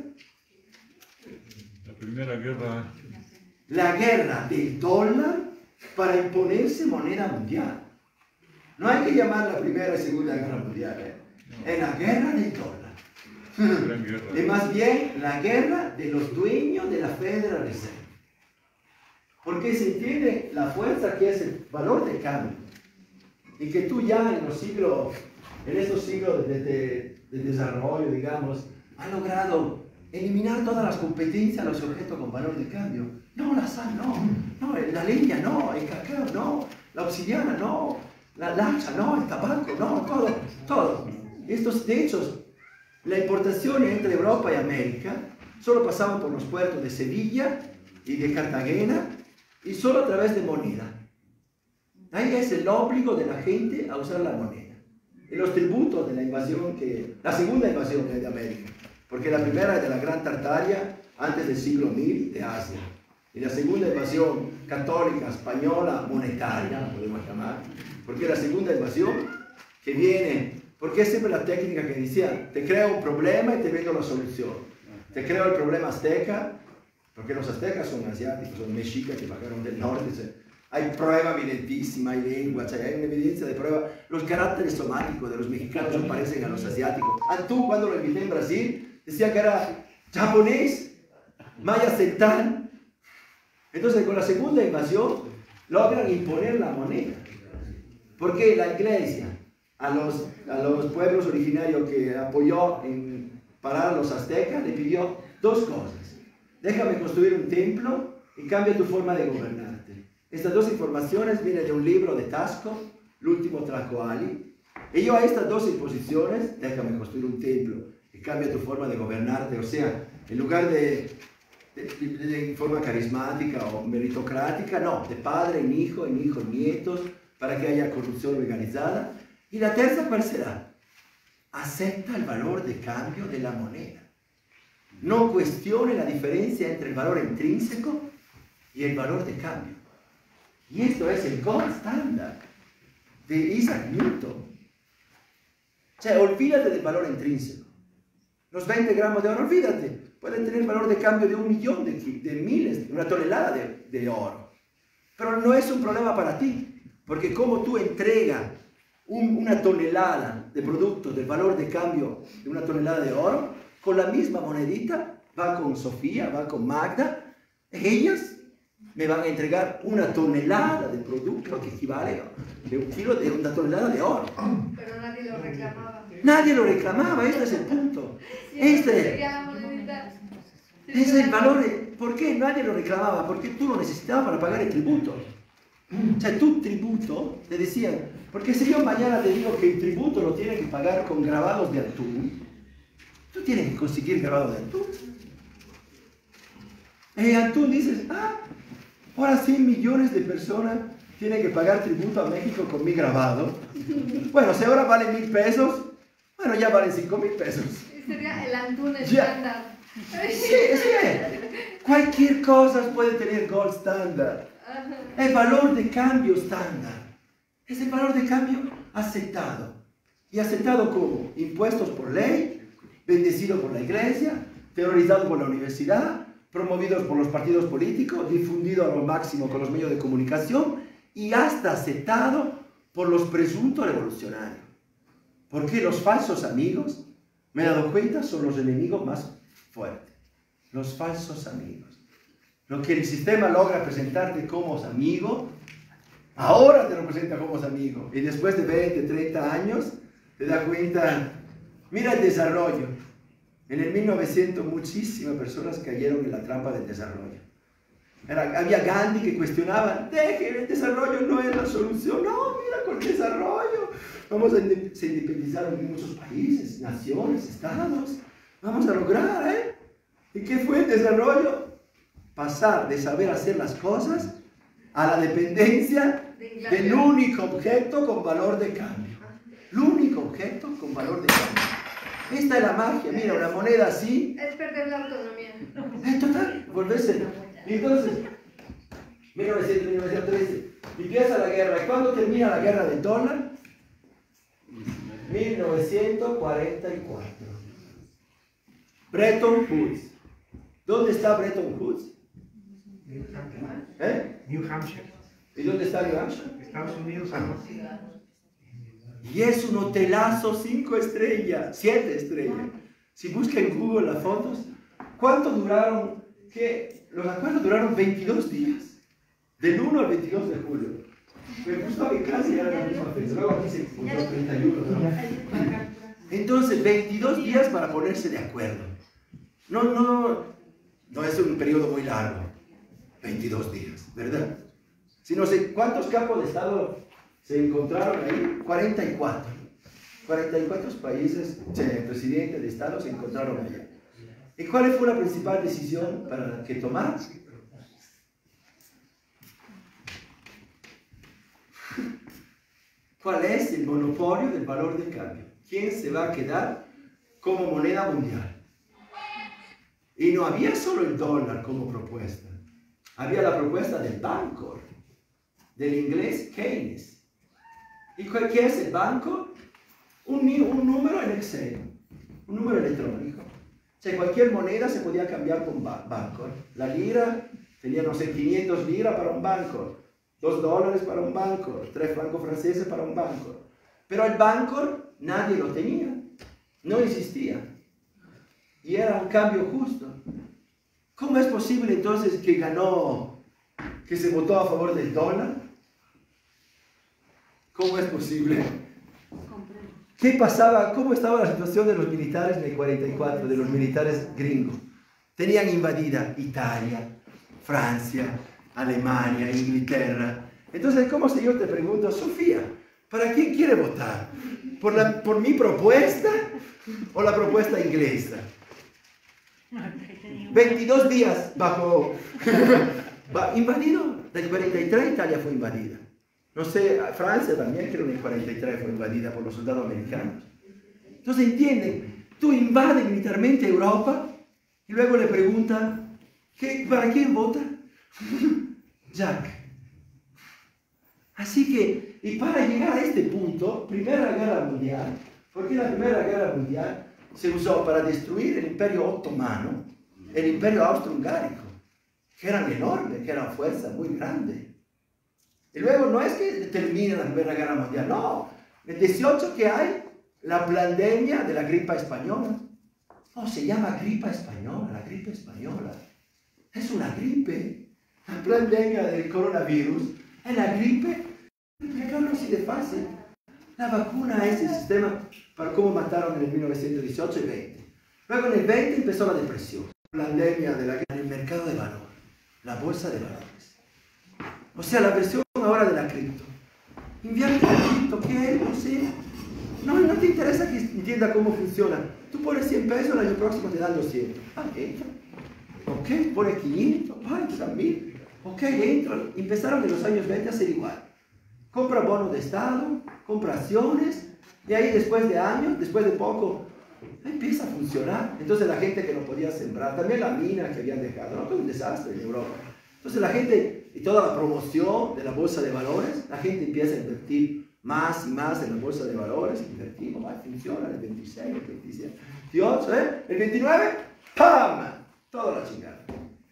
La primera guerra. La guerra del dólar para imponerse moneda mundial. No hay que llamar la primera y segunda guerra mundial. ¿eh? Es la guerra del dólar. Gran guerra. Es más bien la guerra de los dueños de la Federal Reserve. Porque se entiende la fuerza que es el valor de cambio. Y que tú ya en los siglos, en estos siglos de, de, de desarrollo, digamos, has logrado eliminar todas las competencias a los objetos con valor de cambio. No, la sal no, no, la leña no, el cacao no, la obsidiana no, la lancha no, el tabaco no, todo, todo. Estos, de hecho, la importación entre Europa y América solo pasaban por los puertos de Sevilla y de Cartagena y solo a través de moneda. Ahí es el obligo de la gente a usar la moneda. Y los tributos de la invasión, que, la segunda invasión de América, porque la primera es de la Gran Tartaria antes del siglo mil de Asia. Y la segunda invasión católica, española, monetaria, podemos llamar, porque la segunda invasión que viene, porque es siempre la técnica que decía, te creo un problema y te vendo la solución. Te creo el problema azteca, porque los aztecas son asiáticos, son mexicas que bajaron del norte. Hay prueba evidentísima, hay lengua, hay una evidencia de prueba. Los caracteres somáticos de los mexicanos se parecen a los asiáticos. Antú, cuando lo invité en Brasil, decía que era japonés, maya celtán. Entonces, con la segunda invasión, logran imponer la moneda. Porque la iglesia, a los, a los pueblos originarios que apoyó en parar a los aztecas, le pidió dos cosas. Déjame construir un templo y cambia tu forma de gobernarte. Estas dos informaciones vienen de un libro de Tasco, El último Tlacoali. Y yo a estas dos imposiciones, déjame construir un templo y cambia tu forma de gobernarte, o sea, en lugar de, de, de, de forma carismática o meritocrática, no, de padre en hijo, en hijo en nietos, para que haya corrupción organizada. Y la tercera, ¿cuál será? Acepta el valor de cambio de la moneda. No cuestione la diferencia entre el valor intrínseco y el valor de cambio. Y esto es el gold standard de Isaac Newton. O sea, olvídate del valor intrínseco. Los veinte gramos de oro, olvídate. pueden tener valor de cambio de un millón, de, de miles, de una tonelada de, de oro. Pero no es un problema para ti, porque como tú entregas un, una tonelada de productos del valor de cambio de una tonelada de oro, con la misma monedita, va con Sofía, va con Magda, ellas me van a entregar una tonelada de producto que equivale a un kilo de una tonelada de oro. Pero nadie lo reclamaba. Nadie lo reclamaba, este es el punto. Este es el valor. ¿Por qué nadie lo reclamaba? Porque tú lo necesitabas para pagar el tributo. O sea, tu tributo, te decían, porque si yo mañana te digo que el tributo lo tienes que pagar con grabados de atún, tú tienes que conseguir grabados de atún. Y atún dices, ah, ahora cien millones de personas tienen que pagar tributo a México con mi grabado. Bueno, si ahora vale mil pesos, bueno, ya valen cinco mil pesos. Sería el atún estándar. Sí, sí. Cualquier cosa puede tener gold standard. El valor de cambio estándar. Es el valor de cambio aceptado. ¿Y aceptado como? Impuestos por ley, bendecido por la iglesia, teorizado por la universidad, promovidos por los partidos políticos, difundido a lo máximo con los medios de comunicación y hasta aceptado por los presuntos revolucionarios. Porque los falsos amigos, me he dado cuenta, son los enemigos más fuertes. Los falsos amigos. Lo que el sistema logra presentarte como amigo, ahora te lo presenta como amigo. Y después de veinte, treinta años, te das cuenta, mira el desarrollo. En el mil novecientos muchísimas personas cayeron en la trampa del desarrollo. Era, había Gandhi que cuestionaba, deje, el desarrollo no es la solución. No, mira, con el desarrollo vamos a se independizaron en muchos países, naciones, estados. Vamos a lograr, ¿eh? ¿Y qué fue el desarrollo? Pasar de saber hacer las cosas a la dependencia del único objeto con valor de cambio. El único objeto con valor de cambio. Esta es la magia, mira, una moneda así. Es perder la autonomía. En total, volverse. Y entonces, mil novecientos, mil novecientos trece, empieza la guerra. ¿Y cuándo termina la guerra del dólar? mil novecientos cuarenta y cuatro. Bretton Woods. ¿Dónde está Bretton Woods? ¿Eh? New Hampshire. ¿Y dónde está New Hampshire? Estados Unidos. Y es un hotelazo cinco estrellas, siete estrellas. Si buscan en Google las fotos, ¿cuánto duraron? ¿Qué? Los acuerdos duraron veintidós días. Del uno al veintidós de julio. Me gustó que casi era la misma fecha. Luego aquí se puso treinta y uno. ¿No? Entonces, veintidós días para ponerse de acuerdo. No, no, no es un periodo muy largo. veintidós días, ¿verdad? Si no sé cuántos campos de Estado se encontraron ahí, cuarenta y cuatro. cuarenta y cuatro países, eh, presidentes de Estado se encontraron allá. ¿Y cuál fue la principal decisión para que tomar? ¿Cuál es el monopolio del valor de cambio? ¿Quién se va a quedar como moneda mundial? Y no había solo el dólar como propuesta. Había la propuesta del Bancor, del inglés Keynes. ¿Y qué es el Bancor? Un, un número en Excel, un número electrónico. O sea, cualquier moneda se podía cambiar con Bancor. La lira tenía, no sé, quinientos liras para un Bancor, dos dólares para un Bancor, tres francos franceses para un Bancor. Pero el Bancor nadie lo tenía, no existía. Y era un cambio justo. ¿Cómo es posible entonces que ganó, que se votó a favor del dólar? ¿Cómo es posible? ¿Qué pasaba? ¿Cómo estaba la situación de los militares en el cuarenta y cuatro, de los militares gringos? Tenían invadida Italia, Francia, Alemania, Inglaterra. Entonces, ¿cómo si yo te pregunto, Sofía, ¿para quién quiere votar? ¿Por, la, ¿Por mi propuesta o la propuesta inglesa? veintidós días bajo invadido. Del cuarenta y tres Italia fue invadida. No sé, Francia también creo que en el cuarenta y tres fue invadida por los soldados americanos. Entonces entienden, tú invades militarmente Europa y luego le preguntan, ¿qué, ¿para quién vota? Jack. Así que, y para llegar a este punto, Primera Guerra Mundial, porque la Primera Guerra Mundial se usó para destruir el Imperio Otomano, el imperio austrohúngarico, que eran enormes, que eran fuerza muy grande. Y luego no es que termine la Primera Guerra Mundial, no. En el dieciocho que hay la pandemia de la gripe española. No, se llama gripe española, la gripe española. Es una gripe. La pandemia del coronavirus es la gripe. No así de fácil. La vacuna es el sistema para cómo mataron en el mil novecientos dieciocho y veinte. Luego en el veinte empezó la depresión. La pandemia de la guerra en el mercado de valor, la bolsa de valores. O sea, la versión ahora de la cripto. Invierte en la cripto, ¿qué? No sé. No, no te interesa que entienda cómo funciona. Tú pones cien pesos, el año próximo te dan doscientos. Ah, entra. Ok, pone quinientos, ah, entra mil. Ok, entra. Empezaron en los años veinte a ser igual. Compra bonos de Estado, compra acciones, y ahí después de años, después de poco, empieza a funcionar. Entonces la gente que no podía sembrar, también la mina que habían dejado, ¿no? Todo un desastre en Europa. Entonces la gente, y toda la promoción de la bolsa de valores, la gente empieza a invertir más y más en la bolsa de valores, invertimos, ah, funciona, el veintiséis, el veintisiete, veintiocho, ¿eh? El veintinueve, ¡pam! Toda la chingada.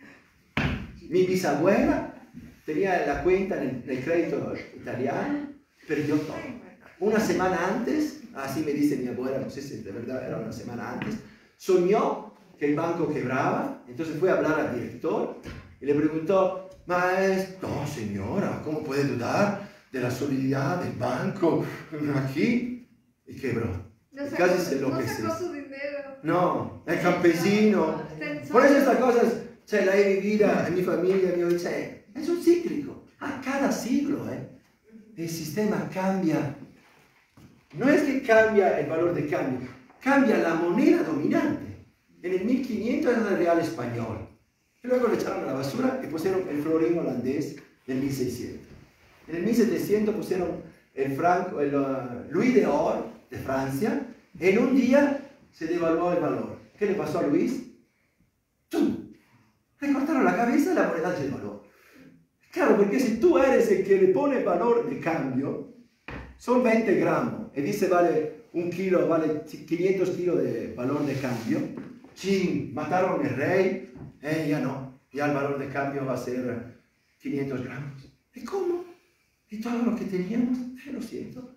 Mi bisabuela tenía la cuenta en el, el crédito italiano, perdió todo. Una semana antes, así me dice mi abuela, no sé si de verdad era una semana antes, soñó que el banco quebraba, entonces fue a hablar al director y le preguntó, maestro, no señora, ¿cómo puede dudar de la solididad del banco aquí? Y quebró. No Y sacó, casi se no enloqueció. sacó su dinero. No, el campesino. Por eso estas cosas, cioè, la he vivida en mi familia, mi cioè, es un cíclico. A cada siglo, ¿eh? El sistema cambia. No es que cambia el valor de cambio, cambia la moneda dominante. En el mil quinientos era el real español. Y luego lo echaron a la basura y pusieron el florín holandés del mil seiscientos. En el mil setecientos pusieron el franco, el uh, Louis d'Or de Francia. En un día se devaluó el valor. ¿Qué le pasó a Luis? ¡Tum! Le cortaron la cabeza y la moneda se devaluó. Claro, porque si tú eres el que le pone valor de cambio, son veinte gramos, y dice vale un kilo, vale quinientos kilos de valor de cambio. Chin, mataron al rey, eh, ya no, ya el valor de cambio va a ser quinientos gramos. ¿Y cómo? ¿Y todo lo que teníamos? Eh, lo siento.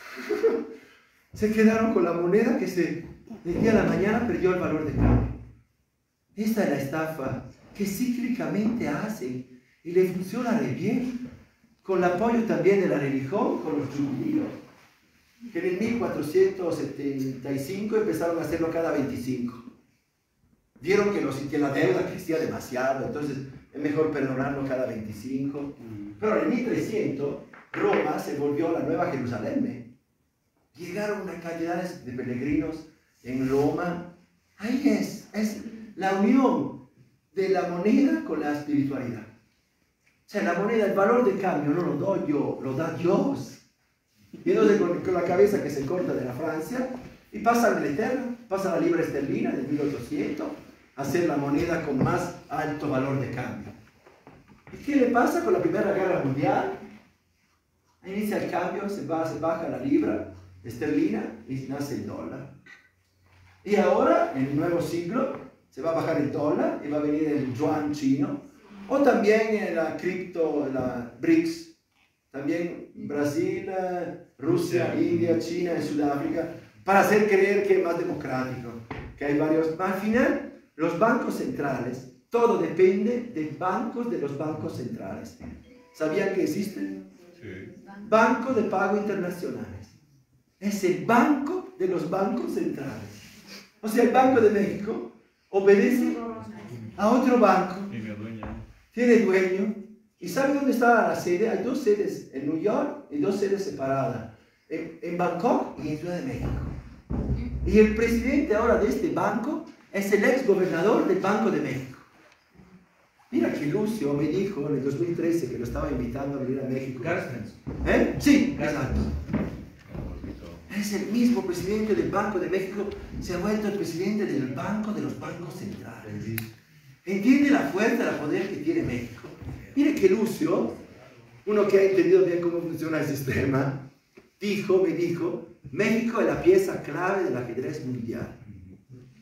Se quedaron con la moneda que se, del día a la mañana perdió el valor de cambio. Esta es la estafa que cíclicamente hacen y le funciona re bien, con el apoyo también de la religión, con los judíos, que en el mil cuatrocientos setenta y cinco empezaron a hacerlo cada veinticinco. Vieron que, los, que la deuda crecía demasiado, entonces es mejor perdonarlo cada veinticinco. Pero en el mil trescientos Roma se volvió la nueva Jerusalén. Llegaron una cantidad de peregrinos en Roma. Ahí es, es la unión de la moneda con la espiritualidad. O sea, la moneda, el valor de cambio no lo doy yo, lo da Dios. Y entonces con, con la cabeza que se corta de la Francia, y pasa a Inglaterra, pasa a la libra esterlina de mil ochocientos, a ser la moneda con más alto valor de cambio. ¿Y qué le pasa con la Primera Guerra Mundial? Inicia el cambio, se, va, se baja la libra esterlina y nace el dólar. Y ahora, en el nuevo siglo, se va a bajar el dólar y va a venir el yuan chino. O también la cripto, la BRICS, también Brasil, Rusia, India, China y Sudáfrica, para hacer creer que es más democrático, que hay varios. Al final, los bancos centrales, todo depende de bancos de los bancos centrales. ¿Sabían que existen? Sí. Banco de pago internacionales. Es el banco de los bancos centrales. O sea, el Banco de México obedece a otro banco. Tiene dueño. Tiene dueño. ¿Y sabe dónde está la sede? Hay dos sedes en New York y dos sedes separadas. En, en Bangkok y en Ciudad de México. Y el presidente ahora de este banco es el ex gobernador del Banco de México. Mira que Lucio me dijo en el dos mil trece que lo estaba invitando a venir a México. Carstens. ¿Eh? Sí, exacto. Es el mismo presidente del Banco de México, se ha vuelto el presidente del Banco de los Bancos Centrales. ¿Entiende la fuerza, el poder que tiene México? Mire que Lucio, uno que ha entendido bien cómo funciona el sistema, dijo, me dijo, México es la pieza clave del ajedrez mundial.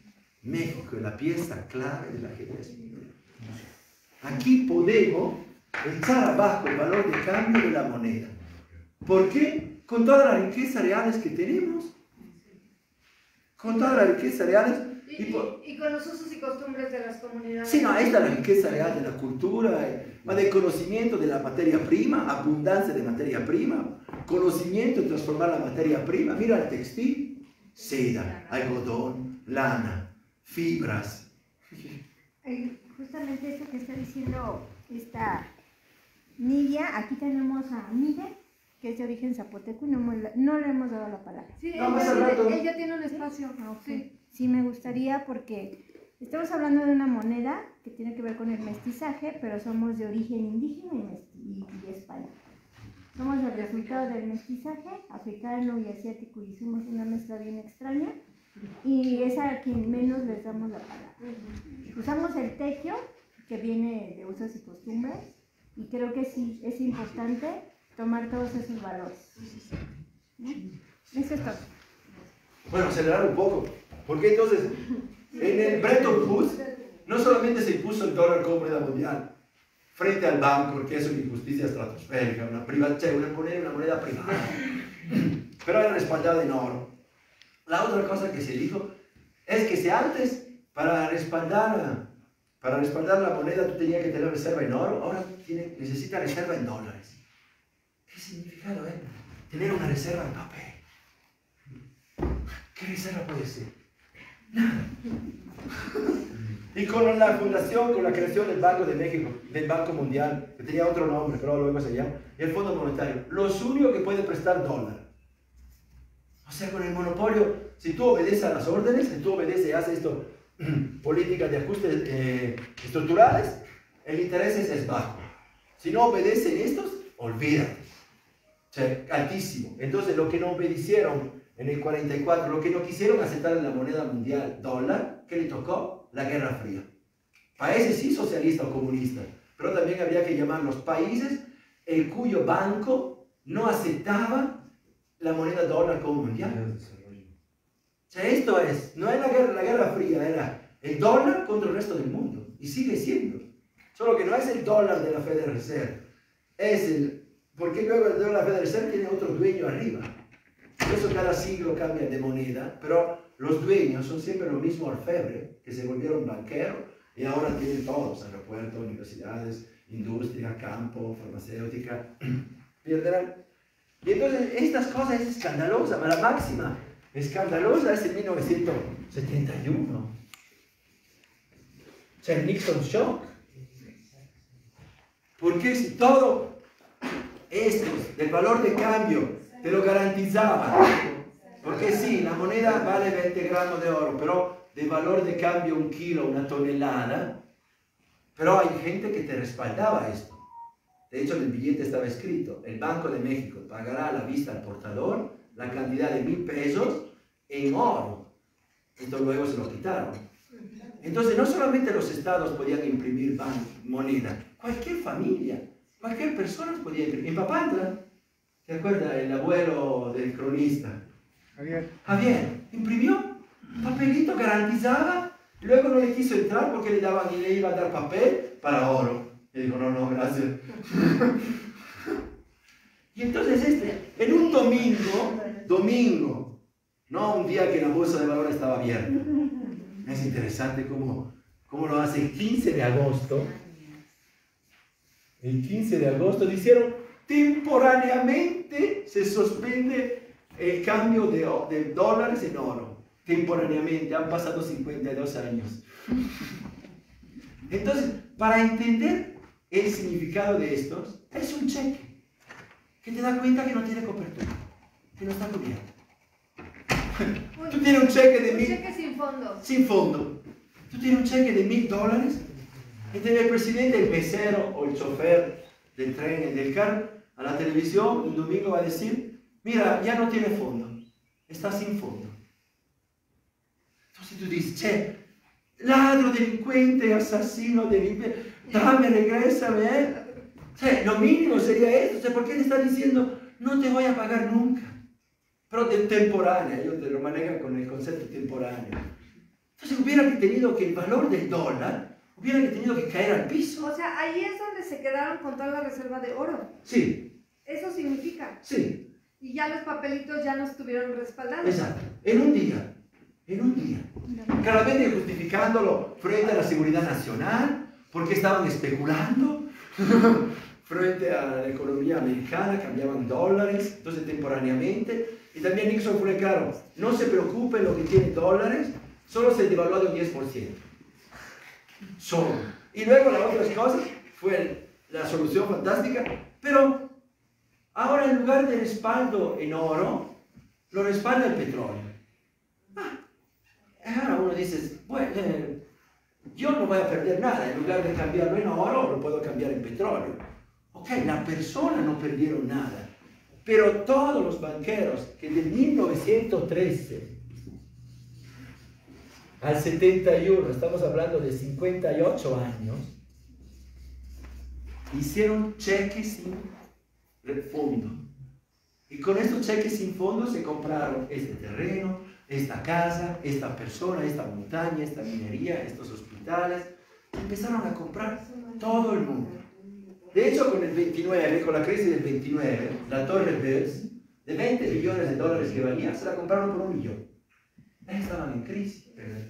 México es la pieza clave del ajedrez mundial. Aquí podemos echar abajo el valor de cambio de la moneda. ¿Por qué? Con todas las riquezas reales que tenemos. Con todas las riquezas reales. Y, Y, por... y, y con los usos y costumbres de las comunidades. Sí, no, ahí está la riqueza real de la cultura, eh, del conocimiento de la materia prima, abundancia de materia prima, conocimiento de transformar la materia prima. Mira el textil, seda, algodón, lana, fibras. Eh, justamente eso que está diciendo esta Nidia, aquí tenemos a Miguel, que es de origen zapoteco y no, no le hemos dado la palabra. Sí, No, él, más ya al tiene, rato. él ya tiene un espacio. Ah, ok. Sí. Sí, me gustaría porque estamos hablando de una moneda que tiene que ver con el mestizaje, pero somos de origen indígena y, mesti- y, y español. Somos el resultado del mestizaje africano y asiático y somos una mezcla bien extraña y es a quien menos les damos la palabra. Usamos el tequio, que viene de usos y costumbres, y creo que sí, es importante tomar todos esos valores. ¿No? Eso es todo. Bueno, acelerar un poco. Porque entonces, en el Bretton Woods, no solamente se impuso el dólar como moneda mundial, frente al banco, que es una injusticia estratosférica, una, priva, cioè, una, moneda, una moneda privada, pero era respaldada en oro. La otra cosa que se dijo es que si antes, para respaldar, para respaldar la moneda, tú tenías que tener reserva en oro, ahora tiene, necesita reserva en dólares. ¿Qué significado es? Tener una reserva en papel. ¿Qué reserva puede ser? Nada. Y con la fundación, con la creación del Banco de México, del Banco Mundial, que tenía otro nombre, pero luego se llama, y el Fondo Monetario, los únicos que pueden prestar dólar. O sea, con el monopolio, si tú obedeces a las órdenes, si tú obedeces y haces esto, políticas de ajustes eh, estructurales, el interés es, es bajo. Si no obedecen estos, olvídate. O sea, altísimo. Entonces, lo que no obedecieron en el cuarenta y cuatro, lo que no quisieron aceptar en la moneda mundial, dólar, ¿qué le tocó? La Guerra Fría. Países sí socialista o comunista, pero también habría que llamar los países el cuyo banco no aceptaba la moneda dólar como mundial. O sea, esto es, no es la guerra, la Guerra Fría, era el dólar contra el resto del mundo, y sigue siendo. Solo que no es el dólar de la Federal Reserve, es el, porque luego el dólar de la Federal Reserve tiene otro dueño arriba. Por eso cada siglo cambia de moneda, pero los dueños son siempre los mismos orfebres, que se volvieron banqueros y ahora tienen todos, aeropuertos, universidades, industria, campo, farmacéutica, pierderán. Y entonces estas cosas es escandalosa, la máxima escandalosa es en mil novecientos setenta y uno. O sea, el Nixon Shock. Porque si todo esto del valor de cambio te lo garantizaba, porque sí, la moneda vale veinte gramos de oro, pero de valor de cambio un kilo, una tonelada, pero hay gente que te respaldaba esto. De hecho, en el billete estaba escrito, el Banco de México pagará a la vista al portador la cantidad de mil pesos en oro. Esto luego se lo quitaron. Entonces, no solamente los estados podían imprimir moneda, cualquier familia, cualquier persona podía imprimir. En Papantla, ¿te acuerdas? El abuelo del cronista. Javier. Javier, imprimió un papelito, garantizaba, y luego no le quiso entrar porque le daban y le iban a dar papel para oro. Y dijo, no, no, gracias. Y entonces este, en un domingo, domingo, no un día que la bolsa de valores estaba abierta. Es interesante cómo, cómo lo hace el quince de agosto. El quince de agosto dijeron, temporáneamente se suspende el cambio de, de dólares en oro. Temporáneamente, han pasado cincuenta y dos años. Entonces, para entender el significado de estos, es un cheque que te da cuenta que no tiene cobertura, que no está cubierto. Tú tienes un cheque de Un mil... cheque sin fondo. Sin fondo. Tú tienes un cheque de mil dólares. Entonces el presidente, el mesero o el chofer del tren, del carro, a la televisión, un domingo va a decir, mira, ya no tiene fondo. Está sin fondo. Entonces tú dices, che, ladro, delincuente, asesino, delincuente, dame, regrésame. ¿eh? Che, lo mínimo sería esto. O sea, ¿por qué te está diciendo, no te voy a pagar nunca? Pero de temporánea, ellos te lo manejan con el concepto temporáneo. Entonces hubiera tenido que el valor del dólar, hubiera tenido que caer al piso. O sea, ahí es donde se quedaron con toda la reserva de oro. Sí. Eso significa. Sí. Y ya los papelitos ya no estuvieron respaldados. Exacto. En un día. En un día. Claramente justificándolo frente a la seguridad nacional, porque estaban especulando frente a la economía americana, cambiaban dólares, entonces temporáneamente. Y también Nixon fue claro, no se preocupen lo que tienen dólares, solo se devaluó de un diez por ciento. Solo. Y luego las otras cosas fue la solución fantástica, pero ahora en lugar de respaldo en oro, lo respalda el petróleo. Ah, ahora uno dice, bueno, eh, yo no voy a perder nada, en lugar de cambiarlo en oro, lo puedo cambiar en petróleo. Ok, la persona no perdieron nada, pero todos los banqueros que de mil novecientos trece al setenta y uno, estamos hablando de cincuenta y ocho años, hicieron cheques sin fondo. Y con estos cheques sin fondo se compraron este terreno, esta casa, esta persona, esta montaña, esta minería, estos hospitales. Empezaron a comprar todo el mundo. De hecho, con el veintinueve, con la crisis del veintinueve, la Torre Bells, de veinte millones de dólares que valía, se la compraron por un millón. Estaban en crisis.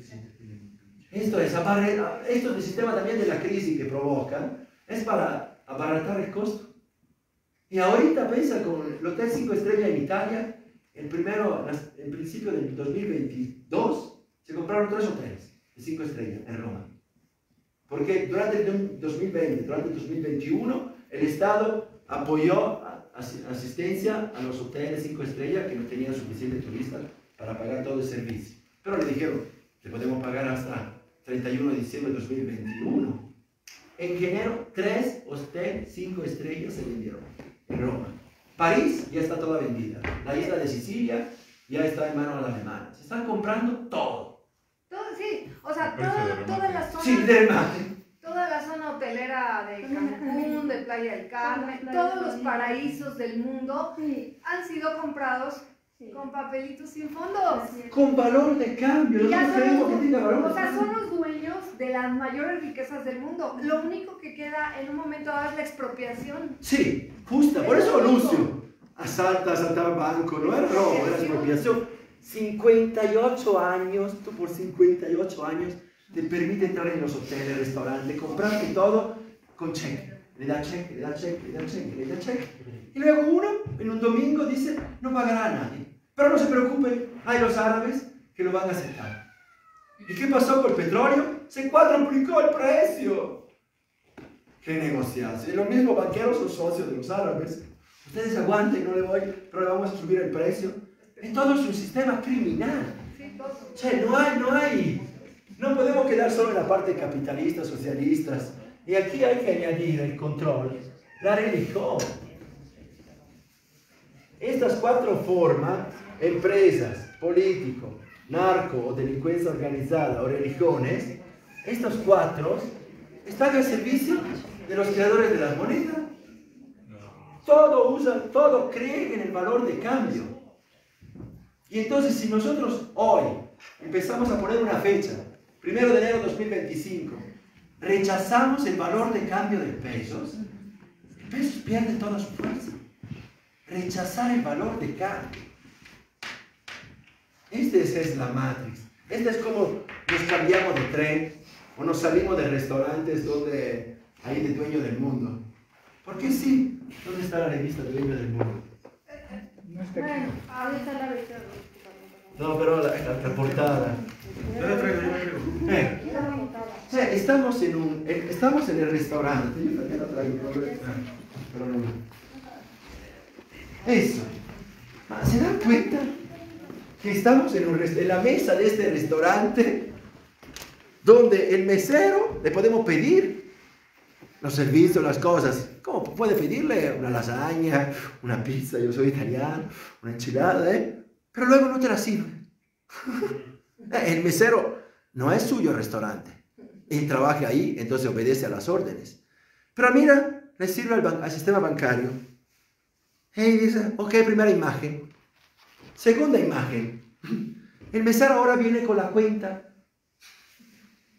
Esto es, esto es el sistema también de la crisis que provocan, es para abaratar el costo. Y ahorita piensa con el Hotel cinco Estrellas en Italia, el primero, en principio del dos mil veintidós, se compraron tres hoteles de cinco estrellas en Roma. Porque durante el dos mil veinte, durante el dos mil veintiuno, el Estado apoyó asistencia a los hoteles cinco estrellas que no tenían suficientes turistas para pagar todo el servicio. Pero le dijeron, le podemos pagar hasta treinta y uno de diciembre de dos mil veintiuno. En enero, tres hoteles cinco estrellas se vendieron en Roma. París ya está toda vendida. La isla de Sicilia ya está en manos alemanas. Se están comprando todo. Todo, sí. O sea, toda, toda la zona... Sí, de remate. Toda la zona hotelera de Cancún, de Playa del Carmen, todos los paraísos del mundo han sido comprados con papelitos sin fondos. Con valor de cambio. Ya Nosotros queremos que tenga valor de o sea, cambio. son los dueños de las mayores riquezas del mundo. Lo único que queda en un momento dado es la expropiación. Sí, justa. Por eso Lucio asalta, asaltaba banco. No era robo, era expropiación. cincuenta y ocho años, tú por cincuenta y ocho años te permite entrar en los hoteles, restaurantes, comprarte todo con cheque. Le da cheque, le da cheque, le da cheque, le da cheque. Y luego uno, en un domingo, dice, no pagará a nadie. Pero no se preocupen, hay los árabes que lo van a aceptar. ¿Y qué pasó con el petróleo? Se cuadruplicó el precio. ¿Qué negociación? Y los mismos banqueros son socios de los árabes. Ustedes aguanten, no le voy, pero le vamos a subir el precio. En todo es un sistema criminal. Che, no hay, no hay. No podemos quedar solo en la parte capitalista, socialistas. Y aquí hay que añadir el control, la religión. Estas cuatro formas, empresas, políticos, narco o delincuencia organizada o religiones, estos cuatro están al servicio de los creadores de las monedas. Todo usa, todo cree en el valor de cambio. Y entonces si nosotros hoy empezamos a poner una fecha, primero de enero de dos mil veinticinco, rechazamos el valor de cambio de pesos, el peso pierde toda su fuerza. Rechazar el valor de cambio. Esta es la Matrix. Esta es como nos cambiamos de tren o nos salimos de restaurantes donde hay de dueño del mundo. ¿Por qué sí? ¿Dónde está la revista Dueño del Mundo? No está aquí. Bueno, ahí está la revista. No, pero la, la, la portada. Yo la traigo, yo la traigo. Eh. O sea, estamos en, un, eh, estamos en el restaurante. Yo también la traigo, pero no. Eso. ¿Se dan cuenta que estamos en, un, en la mesa de este restaurante donde el mesero le podemos pedir los servicios, las cosas? ¿Cómo puede pedirle una lasaña, una pizza? Yo soy italiano, una enchilada, ¿eh? Pero luego no te la sirve. El mesero no es suyo el restaurante. Él trabaja ahí, entonces obedece a las órdenes. Pero mira, le sirve al, al sistema bancario. Y dice, ok, primera imagen. Segunda imagen. El mesero ahora viene con la cuenta.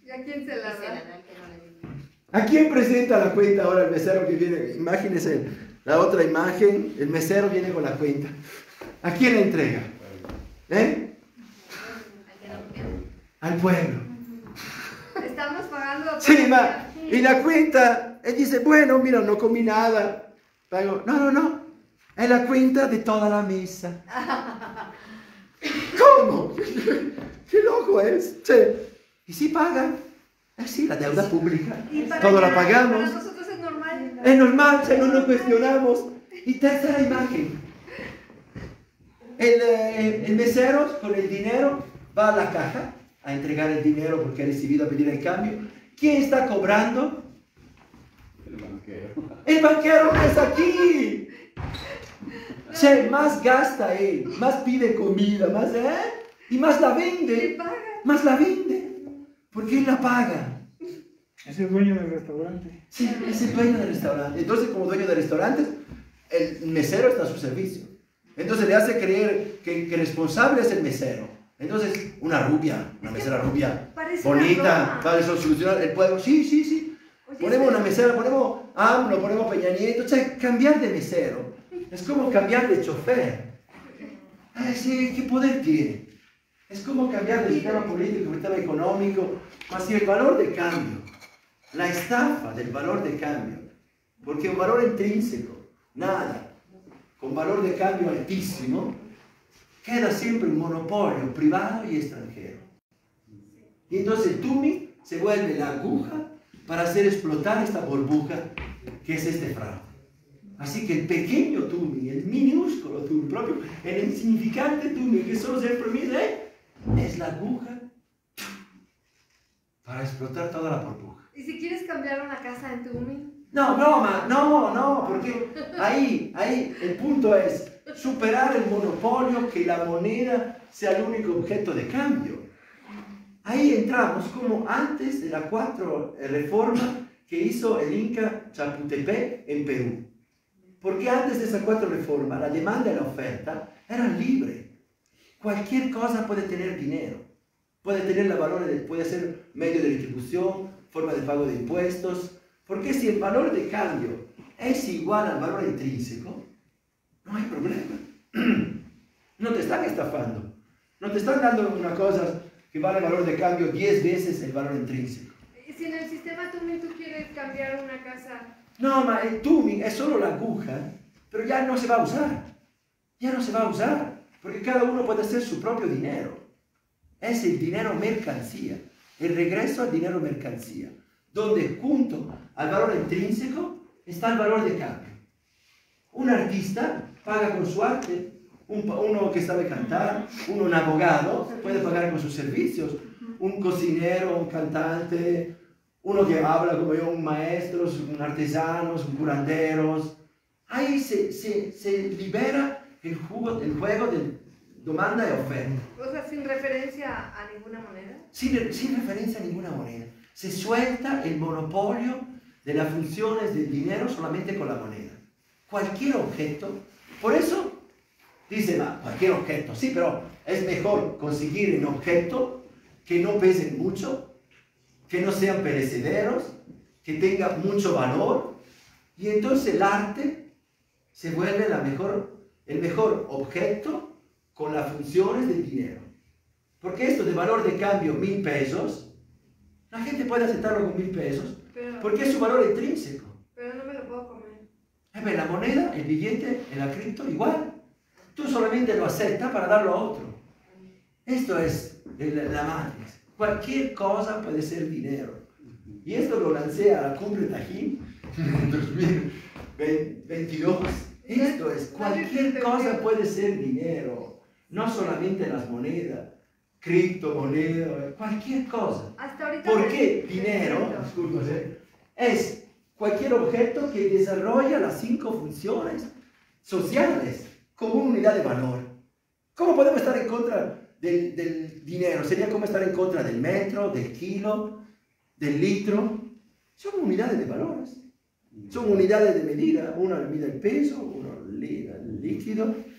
¿Y a quién se la Se la da? da al que no le dio. ¿A quién presenta la cuenta ahora el mesero que viene? Imagínense la otra imagen, el mesero viene con la cuenta. ¿A quién la entrega? ¿Eh? Al que no quiere. Al pueblo. Estamos pagando. Sí, ma, y la cuenta, él dice, bueno, mira, no comí nada. Pago. No, no, no, es la cuenta de toda la mesa. ¿Cómo? ¿Qué loco es? Sí. ¿Y si paga? Eh, sí, la deuda pública. Y para Todo la allá, pagamos. Para nosotros es normal. Es normal, si no nos cuestionamos. Y tercera imagen. El, eh, el mesero con el dinero va a la caja a entregar el dinero porque ha recibido a pedir el cambio. ¿Quién está cobrando? El banquero. El banquero no está aquí. Che, más gasta él, más pide comida, más, ¿eh? Y más la vende. Más la vende. Porque él la paga. Es el dueño del restaurante. Sí, es el dueño del restaurante. Entonces, como dueño del restaurante, el mesero está a su servicio. Entonces le hace creer que, que responsable es el mesero. Entonces, una rubia, una mesera rubia, Parece bonita, una para solucionar el pueblo. Sí, sí, sí. Oye, Ponemos sí. una mesera, ponemos AMLO, ponemos Peña Nieto. O sea, cambiar de mesero es como cambiar de chofer. Ay, sí, ¿qué poder tiene? Es como cambiar de sistema político, sistema económico, más si el valor de cambio, la estafa del valor de cambio, porque un valor intrínseco, nada, con valor de cambio altísimo, queda siempre un monopolio privado y extranjero. Y entonces el Tumi se vuelve la aguja para hacer explotar esta burbuja que es este fraude. Así que el pequeño Tumi, el minúsculo Tumi, propio, el insignificante Tumi que solo se permite, es la aguja para explotar toda la burbuja. ¿Y si quieres cambiar una casa en Tumi? No, broma, no, no, porque ahí, ahí el punto es superar el monopolio, que la moneda sea el único objeto de cambio. Ahí entramos como antes de la cuatro reforma que hizo el Inca Chapultepec en Perú. Porque antes de esa cuatro reforma, la demanda y la oferta eran libres. Cualquier cosa puede tener dinero, puede tener la valor, de, puede ser medio de distribución, forma de pago de impuestos, porque si el valor de cambio es igual al valor intrínseco, no hay problema. No te están estafando, no te están dando una cosa que vale el valor de cambio diez veces el valor intrínseco. ¿Y si en el sistema Tumi tú quieres cambiar una casa? No, ma el Tumi es solo la aguja, pero ya no se va a usar, ya no se va a usar. Porque cada uno puede hacer su propio dinero. Es el dinero mercancía, el regreso al dinero mercancía, donde junto al valor intrínseco está el valor de cambio. Un artista paga con su arte, un, uno que sabe cantar, uno un abogado puede pagar con sus servicios, un cocinero, un cantante, uno que habla como yo, un maestro, un artesano, un curanderos. Ahí se, se, se libera el, jugo, el juego de demanda y oferta. O sea, sin referencia a ninguna moneda. Sin, sin referencia a ninguna moneda. Se suelta el monopolio de las funciones del dinero solamente con la moneda. Cualquier objeto, por eso dice, va, cualquier objeto, sí, pero es mejor conseguir un objeto que no pesen mucho, que no sean perecederos, que tenga mucho valor, y entonces el arte se vuelve la mejor el mejor objeto con las funciones del dinero. Porque esto de valor de cambio mil pesos, la gente puede aceptarlo con mil pesos, Pero, porque es su valor intrínseco. pero no me lo puedo comer. Eh, pero la moneda, el billete, en la cripto, igual. Tú solamente lo aceptas para darlo a otro. Esto es la, la matriz. Cualquier cosa puede ser dinero. Y esto lo lancé a la cumbre Tajín en dos mil veintidós. Esto es, cualquier cosa puede ser dinero, no solamente las monedas, criptomonedas, cualquier cosa. Hasta ahorita. ¿Por qué dinero? Discúlpese, es cualquier objeto que desarrolla las cinco funciones sociales como una unidad de valor. ¿Cómo podemos estar en contra del, del dinero? Sería como estar en contra del metro, del kilo, del litro. Son unidades de valores. Son unidades de medida, una mide el peso, uno mide el líquido.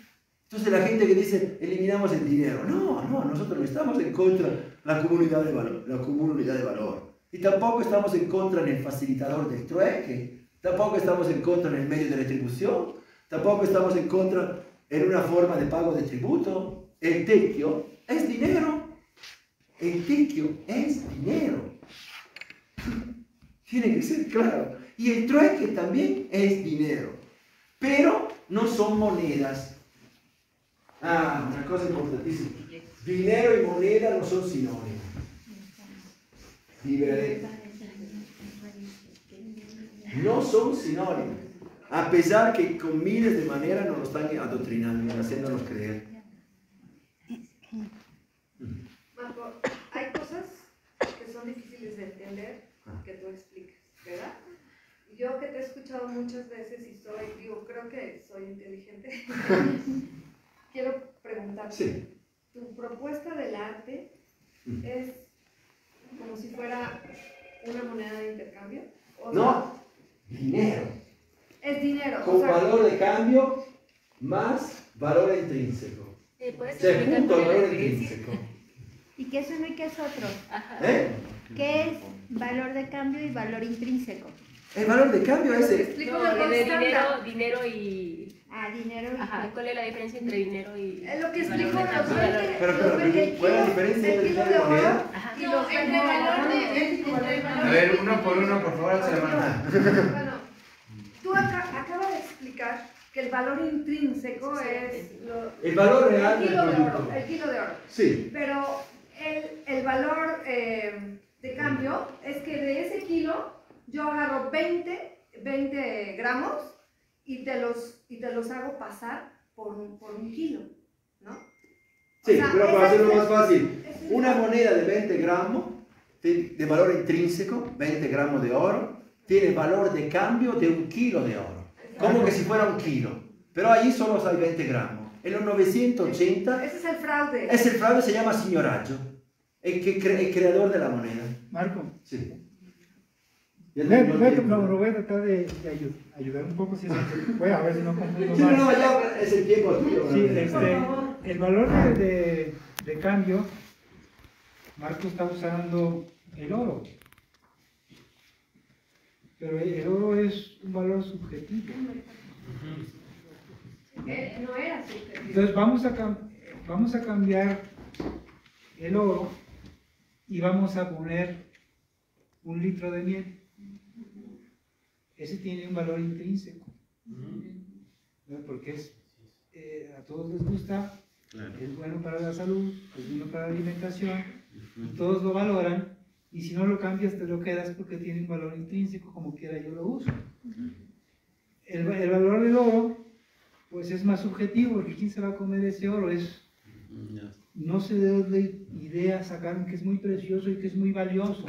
Entonces la gente que dice, eliminamos el dinero. No, no, nosotros no estamos en contra de la comunidad de valor, la comunidad de valor. Y tampoco estamos en contra del facilitador del trueque. Tampoco estamos en contra del medio de retribución. Tampoco estamos en contra en una forma de pago de tributo. El tequio es dinero. El tequio es dinero. Tiene que ser claro. Y el trueque también es dinero. Pero no son monedas. Ah, una cosa importantísima. Dinero y moneda no son sinónimos. Liberé. No son sinónimos. A pesar que con miles de maneras nos lo están adoctrinando y haciéndonos creer. Marco, hay cosas que son difíciles de entender que tú explicas, ¿verdad? Yo que te he escuchado muchas veces y soy, digo, creo que soy inteligente. Quiero preguntarte, Sí. ¿tu propuesta del arte es como si fuera una moneda de intercambio? ¿O No, dinero. Es dinero. Con o sea, valor de cambio más valor intrínseco. Eh, ¿puedes Se explicar junta cuál el es la valor diferencia? intrínseco. ¿Y qué es uno y qué es otro? ¿Eh? ¿Qué es valor de cambio y valor intrínseco? El valor de cambio es el... explico No, una de, de cosa. dinero, dinero y... Ah, dinero y Ajá, ¿cuál es la diferencia entre dinero y... Es lo que y valor explico, de los cambio? veinte, Pero, los pero, veinte, el ¿cuál es la kilo- diferencia el entre kilo dinero y de oro moneda? Ajá. y No, los entre no, valor de- no, entre valor A ver, uno por uno, por favor, se la mano. Bueno, tú aca- acabas de explicar que el valor intrínseco es lo- El valor real el del kilo de oro, producto. el kilo de oro. Sí. Pero el, el valor eh, de cambio es que de ese kilo yo agarro veinte, veinte gramos y te los, y te los hago pasar por un, por un kilo, ¿no? Sí, O sea, pero para ese hacerlo es- más fácil, ese es- una moneda de veinte gramos de, de valor intrínseco, veinte gramos de oro, tiene valor de cambio de un kilo de oro. Como que si fuera un kilo. Pero allí solo hay veinte gramos. En los novecientos ochenta, Ese es el fraude. ese fraude se llama signoraggio, el, que cre- el creador de la moneda. Marco, Sí. voy a- voy a- lo, lo voy a tratar de, de ayu- ayudar un poco, si es que- voy a ver si no confundo Sí, no, no, más. ya es el tiempo tuyo. Sí, ¿verdad? este, el valor de, de- de cambio, Marco está usando el oro. Pero el, el oro es un valor subjetivo. Eh, no era subjetivo. Entonces vamos a, cam- vamos a cambiar el oro y vamos a poner un litro de miel. Ese tiene un valor intrínseco. ¿No? Porque es, eh, a todos les gusta, es bueno para la salud, es bueno para la alimentación, y todos lo valoran, y si no lo cambias te lo quedas porque tiene un valor intrínseco, como quiera yo lo uso. El, va- el valor del oro, pues es más subjetivo, porque quién se va a comer ese oro, es, no sé de dónde idea sacaron que es muy precioso y que es muy valioso.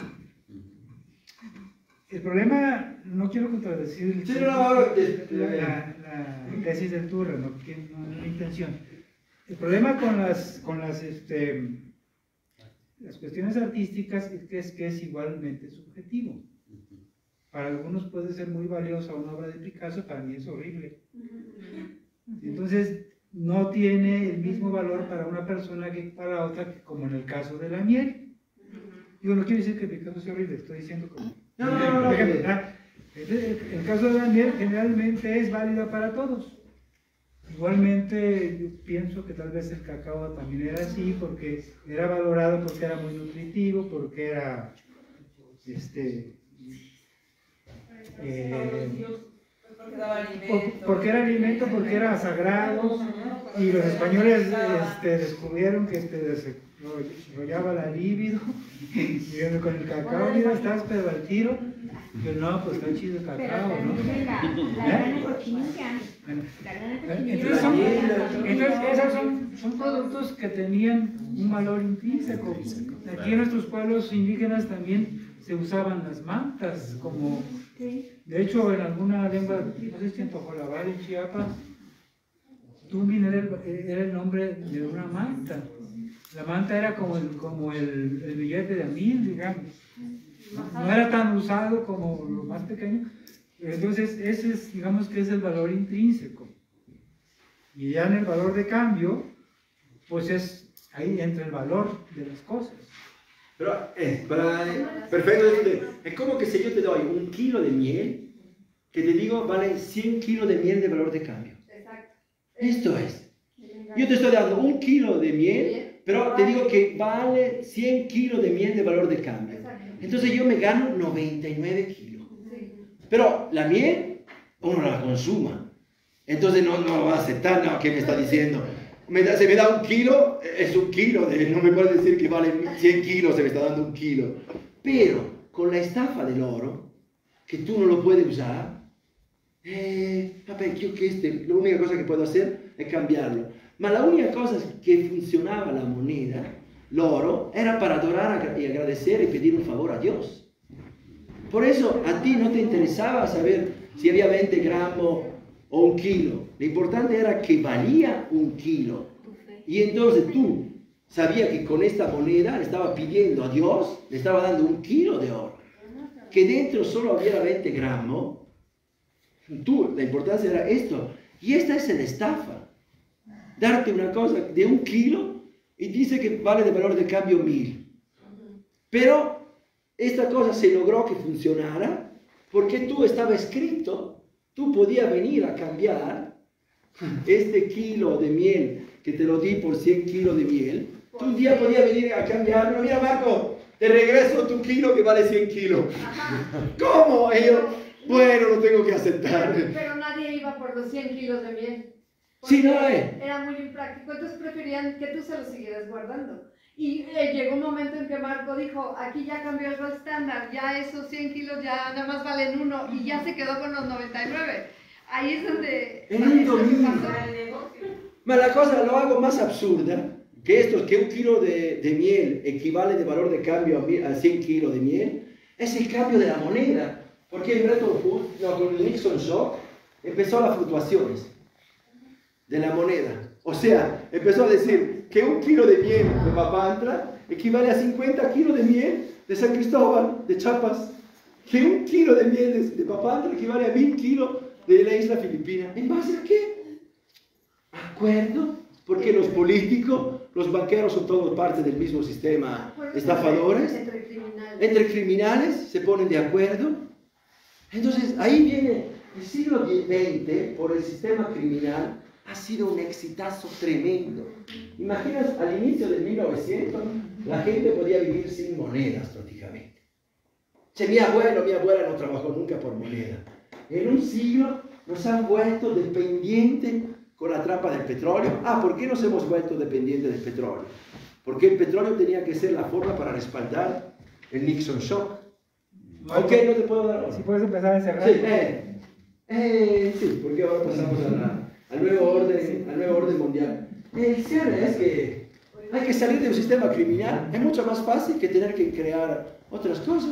El problema, no quiero contradecir Sí, no, no, no, la, la- la tesis del Turra, no, que no es la intención. El problema con las, con las, este, las cuestiones artísticas es que, es que es igualmente subjetivo. Para algunos puede ser muy valiosa una obra de Picasso, para mí es horrible. Entonces, no tiene el mismo valor para una persona que para otra, como en el caso de la miel. Digo, no quiero decir que Picasso sea horrible, estoy diciendo como... No, no, no, no, Por ejemplo, no. ah, el, el caso de la miel generalmente es válida para todos. Igualmente, yo pienso que tal vez el cacao también era así, porque era valorado porque era muy nutritivo, porque era, este, eh, Porque daba por- alimento. porque era alimento, porque era sagrado, y los españoles este, descubrieron que este, desarrollaba la libido, y viendo con el cacao, mira, estás pero al tiro, pero no, pues está chido el Pero cacao, ¿no? también la, la ¿Eh? grana cochinilla. La grana cochinilla. Entonces, son, entonces esos son, son productos que tenían un valor intrínseco. Aquí en nuestros pueblos indígenas también se usaban las mantas, como, de hecho, en alguna lengua, no sé si en Tojolabal, en Chiapas, Tumbin era el, era el nombre de una manta. La manta era como el, como el, el billete de a mil, digamos. No era tan usado como lo más pequeño. Entonces, ese es, digamos que es el valor intrínseco. Y ya en el valor de cambio, pues es ahí entra el valor de las cosas. Pero eh, para, eh, perfecto, es como que si yo te doy un kilo de miel, que te digo vale cien kilos de miel de valor de cambio. Exacto. Esto es. Yo te estoy dando un kilo de miel, pero te digo que vale cien kilos de miel de valor de cambio. Entonces yo me gano noventa y nueve kilos. Pero la miel, uno la consuma. Entonces no, no va a aceptar, no, ¿qué me está diciendo? Me da, se me da un kilo, es un kilo, de, no me puede decir que vale cien kilos, se me está dando un kilo. Pero con la estafa del oro, que tú no lo puedes usar, eh, vabbè, yo que este, la única cosa que puedo hacer es cambiarlo. Ma la única cosa que funcionaba la moneda, l'oro, era para adorar y agradecer y pedir un favor a Dios. Por eso a ti no te interesaba saber si había veinte gramos o un kilo. Lo importante era que valía un kilo. Y entonces tú sabías que con esta moneda le estaba pidiendo a Dios, le estaba dando un kilo de oro. Que dentro solo había veinte gramos. Tú, la importancia era esto. Y esta es la estafa. Darte una cosa de un kilo y dice que vale de valor de cambio mil. Pero esta cosa se logró que funcionara porque tú estaba escrito. Tú podías venir a cambiar este kilo de miel que te lo di por cien kilos de miel. Tú un día podías venir a cambiarlo. Mira, Marco, te regreso tu kilo que vale cien kilos. ¿Cómo? Y yo, bueno, lo tengo que aceptar. Pero nadie iba por los cien kilos de miel. Sí, no es. Era muy impráctico, entonces preferían que tú se los siguieras guardando. Y eh, llegó un momento en que Marco dijo, aquí ya cambió el gold estándar, ya esos cien kilos ya nada más valen uno, y ya se quedó con los noventa y nueve. Ahí es donde... En un domingo. Ma la cosa lo hago más absurda, que esto, que un kilo de, de miel equivale de valor de cambio a, a cien kilos de miel, es el cambio de la moneda. Porque en Bretton Woods, no, con el Nixon Shock, empezó las fluctuaciones de la moneda. O sea, empezó a decir que un kilo de miel de Papantla equivale a cincuenta kilos de miel de San Cristóbal, de Chiapas. Que un kilo de miel de, de Papantla equivale a mil kilos de la isla Filipina. ¿En base a qué? ¿Acuerdo? Porque los políticos, los banqueros son todos parte del mismo sistema estafadores. Entre criminales. Entre criminales se ponen de acuerdo. Entonces, ahí viene el siglo veinte, por el sistema criminal, ha sido un exitazo tremendo. Imaginas, al inicio del mil novecientos, la gente podía vivir sin monedas prácticamente. Che, mi abuelo, mi abuela no trabajó nunca por moneda. En un siglo nos han vuelto dependientes con la trampa del petróleo. Ah, ¿por qué nos hemos vuelto dependientes del petróleo? Porque el petróleo tenía que ser la forma para respaldar el Nixon Shock. Ok, no te puedo dar ahora. Si puedes empezar a cerrar. Sí, eh, eh, sí, porque ahora pasamos a la, al, nuevo orden, al nuevo orden mundial. El cierre es que hay que salir de un sistema criminal. Es mucho más fácil que tener que crear otras cosas.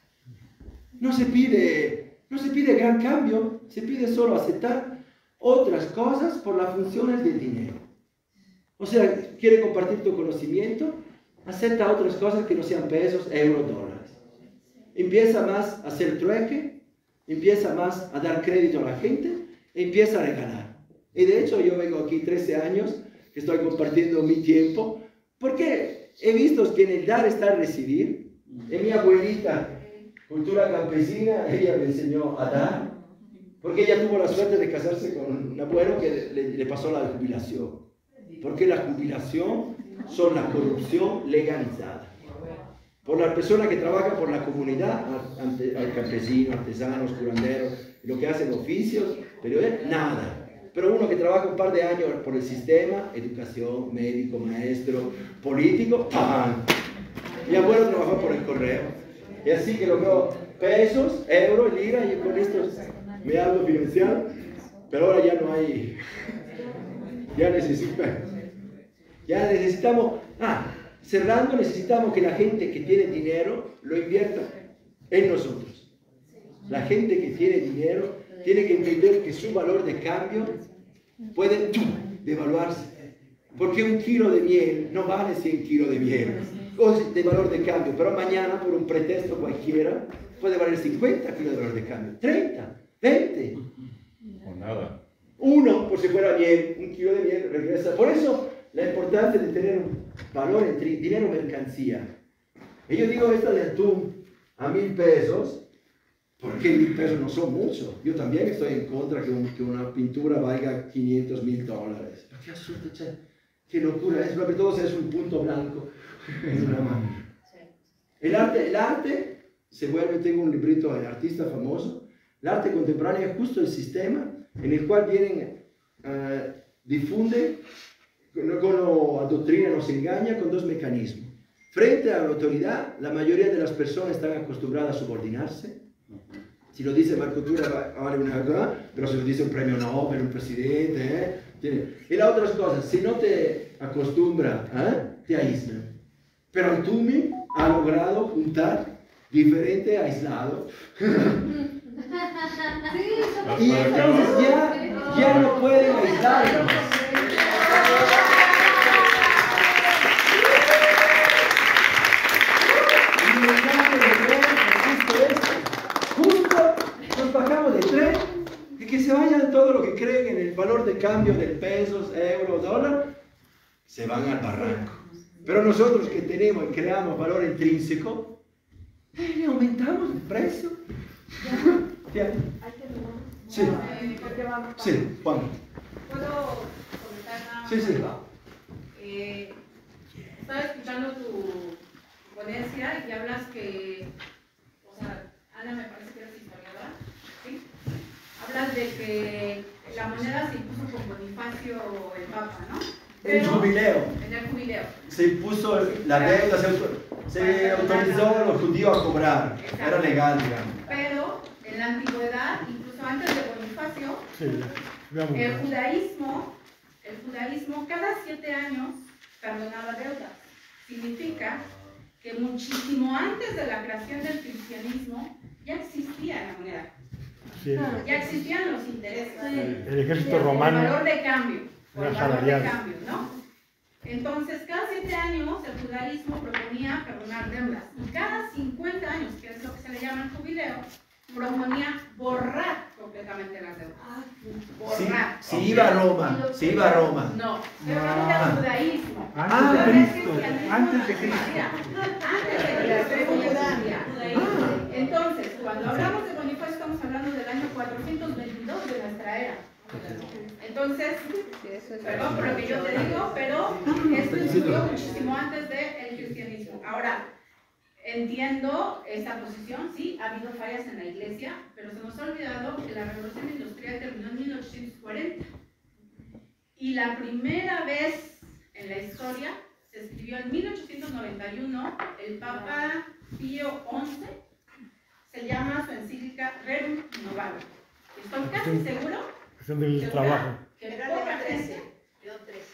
No se pide, no se pide gran cambio, se pide solo aceptar otras cosas por las funciones del dinero. O sea, quiere compartir tu conocimiento, acepta otras cosas que no sean pesos, euros, dólares. Empieza más a hacer trueque, empieza más a dar crédito a la gente, empieza a regalar. Y de hecho yo vengo aquí trece años, que estoy compartiendo mi tiempo, porque he visto que en el dar está el recibir. En mi abuelita, cultura campesina, ella me enseñó a dar, porque ella tuvo la suerte de casarse con un abuelo que le, le pasó la jubilación. Porque la jubilación son la corrupción legalizada. Por las personas que trabajan por la comunidad, al campesino, artesanos, curanderos, lo que hacen oficios, pero es nada. Pero uno que trabaja un par de años por el sistema, educación, médico, maestro, político, ¡pam! Mi abuelo trabajó por el correo. Y así que logró pesos, euros, lira, y con esto me hago financiar. Pero ahora ya no hay, ya necesito, ya necesitamos, ah, cerrando, necesitamos que la gente que tiene dinero lo invierta en nosotros. La gente que tiene dinero tiene que entender que su valor de cambio puede ¡tum!, devaluarse. Porque un kilo de miel no vale cien kilos de miel o de valor de cambio, pero mañana por un pretexto cualquiera puede valer cincuenta kilos de valor de cambio, treinta, veinte. O nada. Uno, por si fuera miel, un kilo de miel regresa. Por eso la importancia de tener un valor entre dinero y mercancía. Y yo digo esta de atún a mil pesos, porque mil pesos no son mucho. Yo también estoy en contra que, un, que una pintura valga quinientos mil dólares. ¿Qué asunto, che? Qué locura es, sobre todo si es un punto blanco. El arte, el arte se vuelve, tengo un librito de artista famoso, el arte contemporáneo es justo el sistema en el cual vienen, uh, difunde, luego adoctrina, nos engaña con dos mecanismos. Frente a la autoridad, la mayoría de las personas están acostumbradas a subordinarse. Si lo dice Marco Tura, vale una cosa, pero si lo dice un premio Nobel, un presidente, ¿eh? Tiene. Y las otras cosas, si no te acostumbra, ¿eh? Te aíslan. Pero Tumi ha logrado juntar diferente aislado. Y entonces ya, ya no pueden aislarnos. Justo nos bajamos del tren y que se vayan todo lo que creen en el valor de cambio del peso, euro, dólar, se van al barranco. Pero nosotros que tenemos y creamos valor intrínseco, eh, le aumentamos el precio. ¿Ya? Sí. Sí, Juan. ¿Puedo comentar nada más? Sí, sí. Eh, estaba escuchando tu ponencia y hablas que, o sea, Ana me parece que eres historiadora, ¿sí? Hablas de que la moneda se impuso con Bonifacio el Papa, ¿no? En el jubileo. En el jubileo. Se impuso la deuda, se, autor, se autorizó a los judíos a cobrar. Exacto. Era legal, digamos. Pero en la antigüedad, incluso antes de Bonifacio, sí, el judaísmo, el judaísmo cada siete años perdonaba deudas. Significa que muchísimo antes de la creación del cristianismo ya existía la moneda. Sí. Ya existían los intereses. El ejército romano. El valor de cambio. Era el valor salarial. de cambio, ¿no? Entonces, cada siete años el judaísmo proponía perdonar deudas. Y cada cincuenta años, que es lo que se le llama el jubileo, proponía borrar completamente las deudas. Borrar. Si sí, iba a Roma, si sí, iba a Roma. No, pero hablamos del judaísmo. Antes de Cristo, antes de Cristo. Antes de Cristo. Entonces, cuando hablamos de Bonifacio, estamos hablando del año cuatrocientos veintidós de nuestra era. Entonces, perdón por lo que yo te digo, pero esto surgió muchísimo antes del cristianismo. Ahora, entiendo esta posición, sí, ha habido fallas en la iglesia, pero se nos ha olvidado que la revolución industrial terminó en mil ochocientos cuarenta. Y la primera vez en la historia se escribió en mil ochocientos noventa y uno, el Papa Pío once, se llama su encíclica Rerum Novarum. Estoy casi seguro cuestión del trabajo. que poca gente. León trece.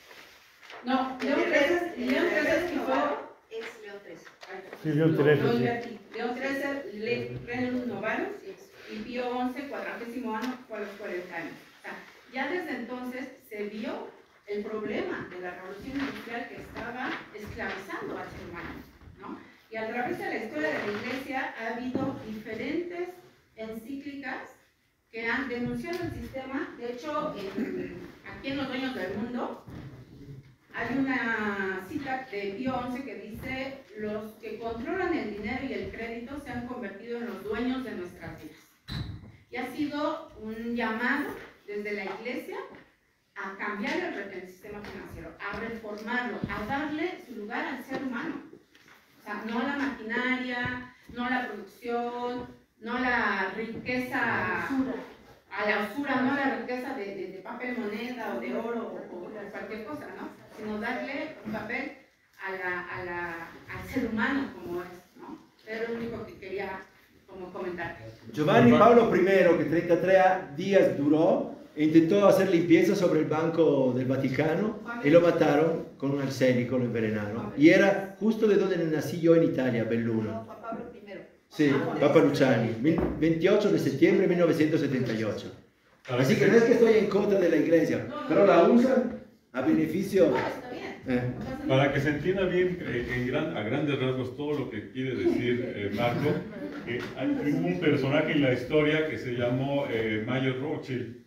No, León trece, León trece escribió. Es León trece. Sí, León trece. Lo Sí. invertí. León trece, Le- Rerum Novarum, y Pío once, cuadragésimo año, fue a los cuarenta años. O sea, ya desde entonces se vio el problema de la revolución industrial que estaba esclavizando al ser humano, ¿no? Y a través de la historia de la iglesia ha habido diferentes encíclicas que han denunciado el sistema. De hecho, en, aquí en Los Dueños del Mundo hay una cita de Pío once que dice: los que controlan el dinero y el crédito se han convertido en los dueños de nuestras vidas. Y ha sido un llamado desde la iglesia a cambiar el, el sistema financiero, a reformarlo, a darle su lugar al ser humano. O sea, no a la maquinaria, no a la producción, no a la riqueza, a la usura, no a la riqueza de, de, de papel moneda o de oro o, o cualquier cosa, ¿no? Sino darle un papel a la, a la, al ser humano como es, ¿no? Era lo único que quería como comentar. Giovanni Paolo primero, que treinta y tres días duró, intentó hacer limpieza sobre el banco del Vaticano y lo mataron con un arsénico, lo envenenaron. Y era justo de donde nací yo en Italia, Belluno. Juan Pablo primero. Sí, Papa Luciani, veintiocho de septiembre de mil novecientos setenta y ocho. Así que no es que estoy en contra de la iglesia, pero la usan a beneficio. Eh. Para que se entienda bien eh, en gran, a grandes rasgos todo lo que quiere decir eh, Marco, eh, hay un personaje en la historia que se llamó eh, Mayer Rothschild,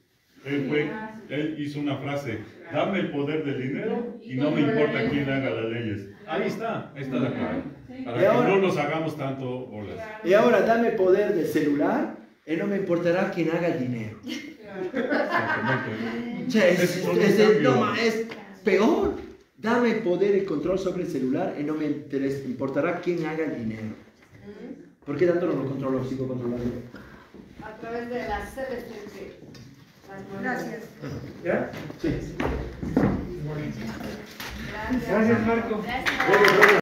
Él, fue, él hizo una frase, dame el poder del dinero y no me importa quién haga las leyes. Ahí está, ahí está la clave. Para Y que ahora- no nos hagamos tanto bolas. Y ahora dame poder del celular y no me importará quién haga el dinero. Exactamente. O sea, es, Es un es- es- cambio. no, ma- es peor. Dame poder y control sobre el celular y no me interes- importará quién haga el dinero. ¿Por qué tanto no lo controlo? Sigo controlando. A través de la C B C P. Gracias. ¿Ya? Sí. Gracias, Marco. Gracias.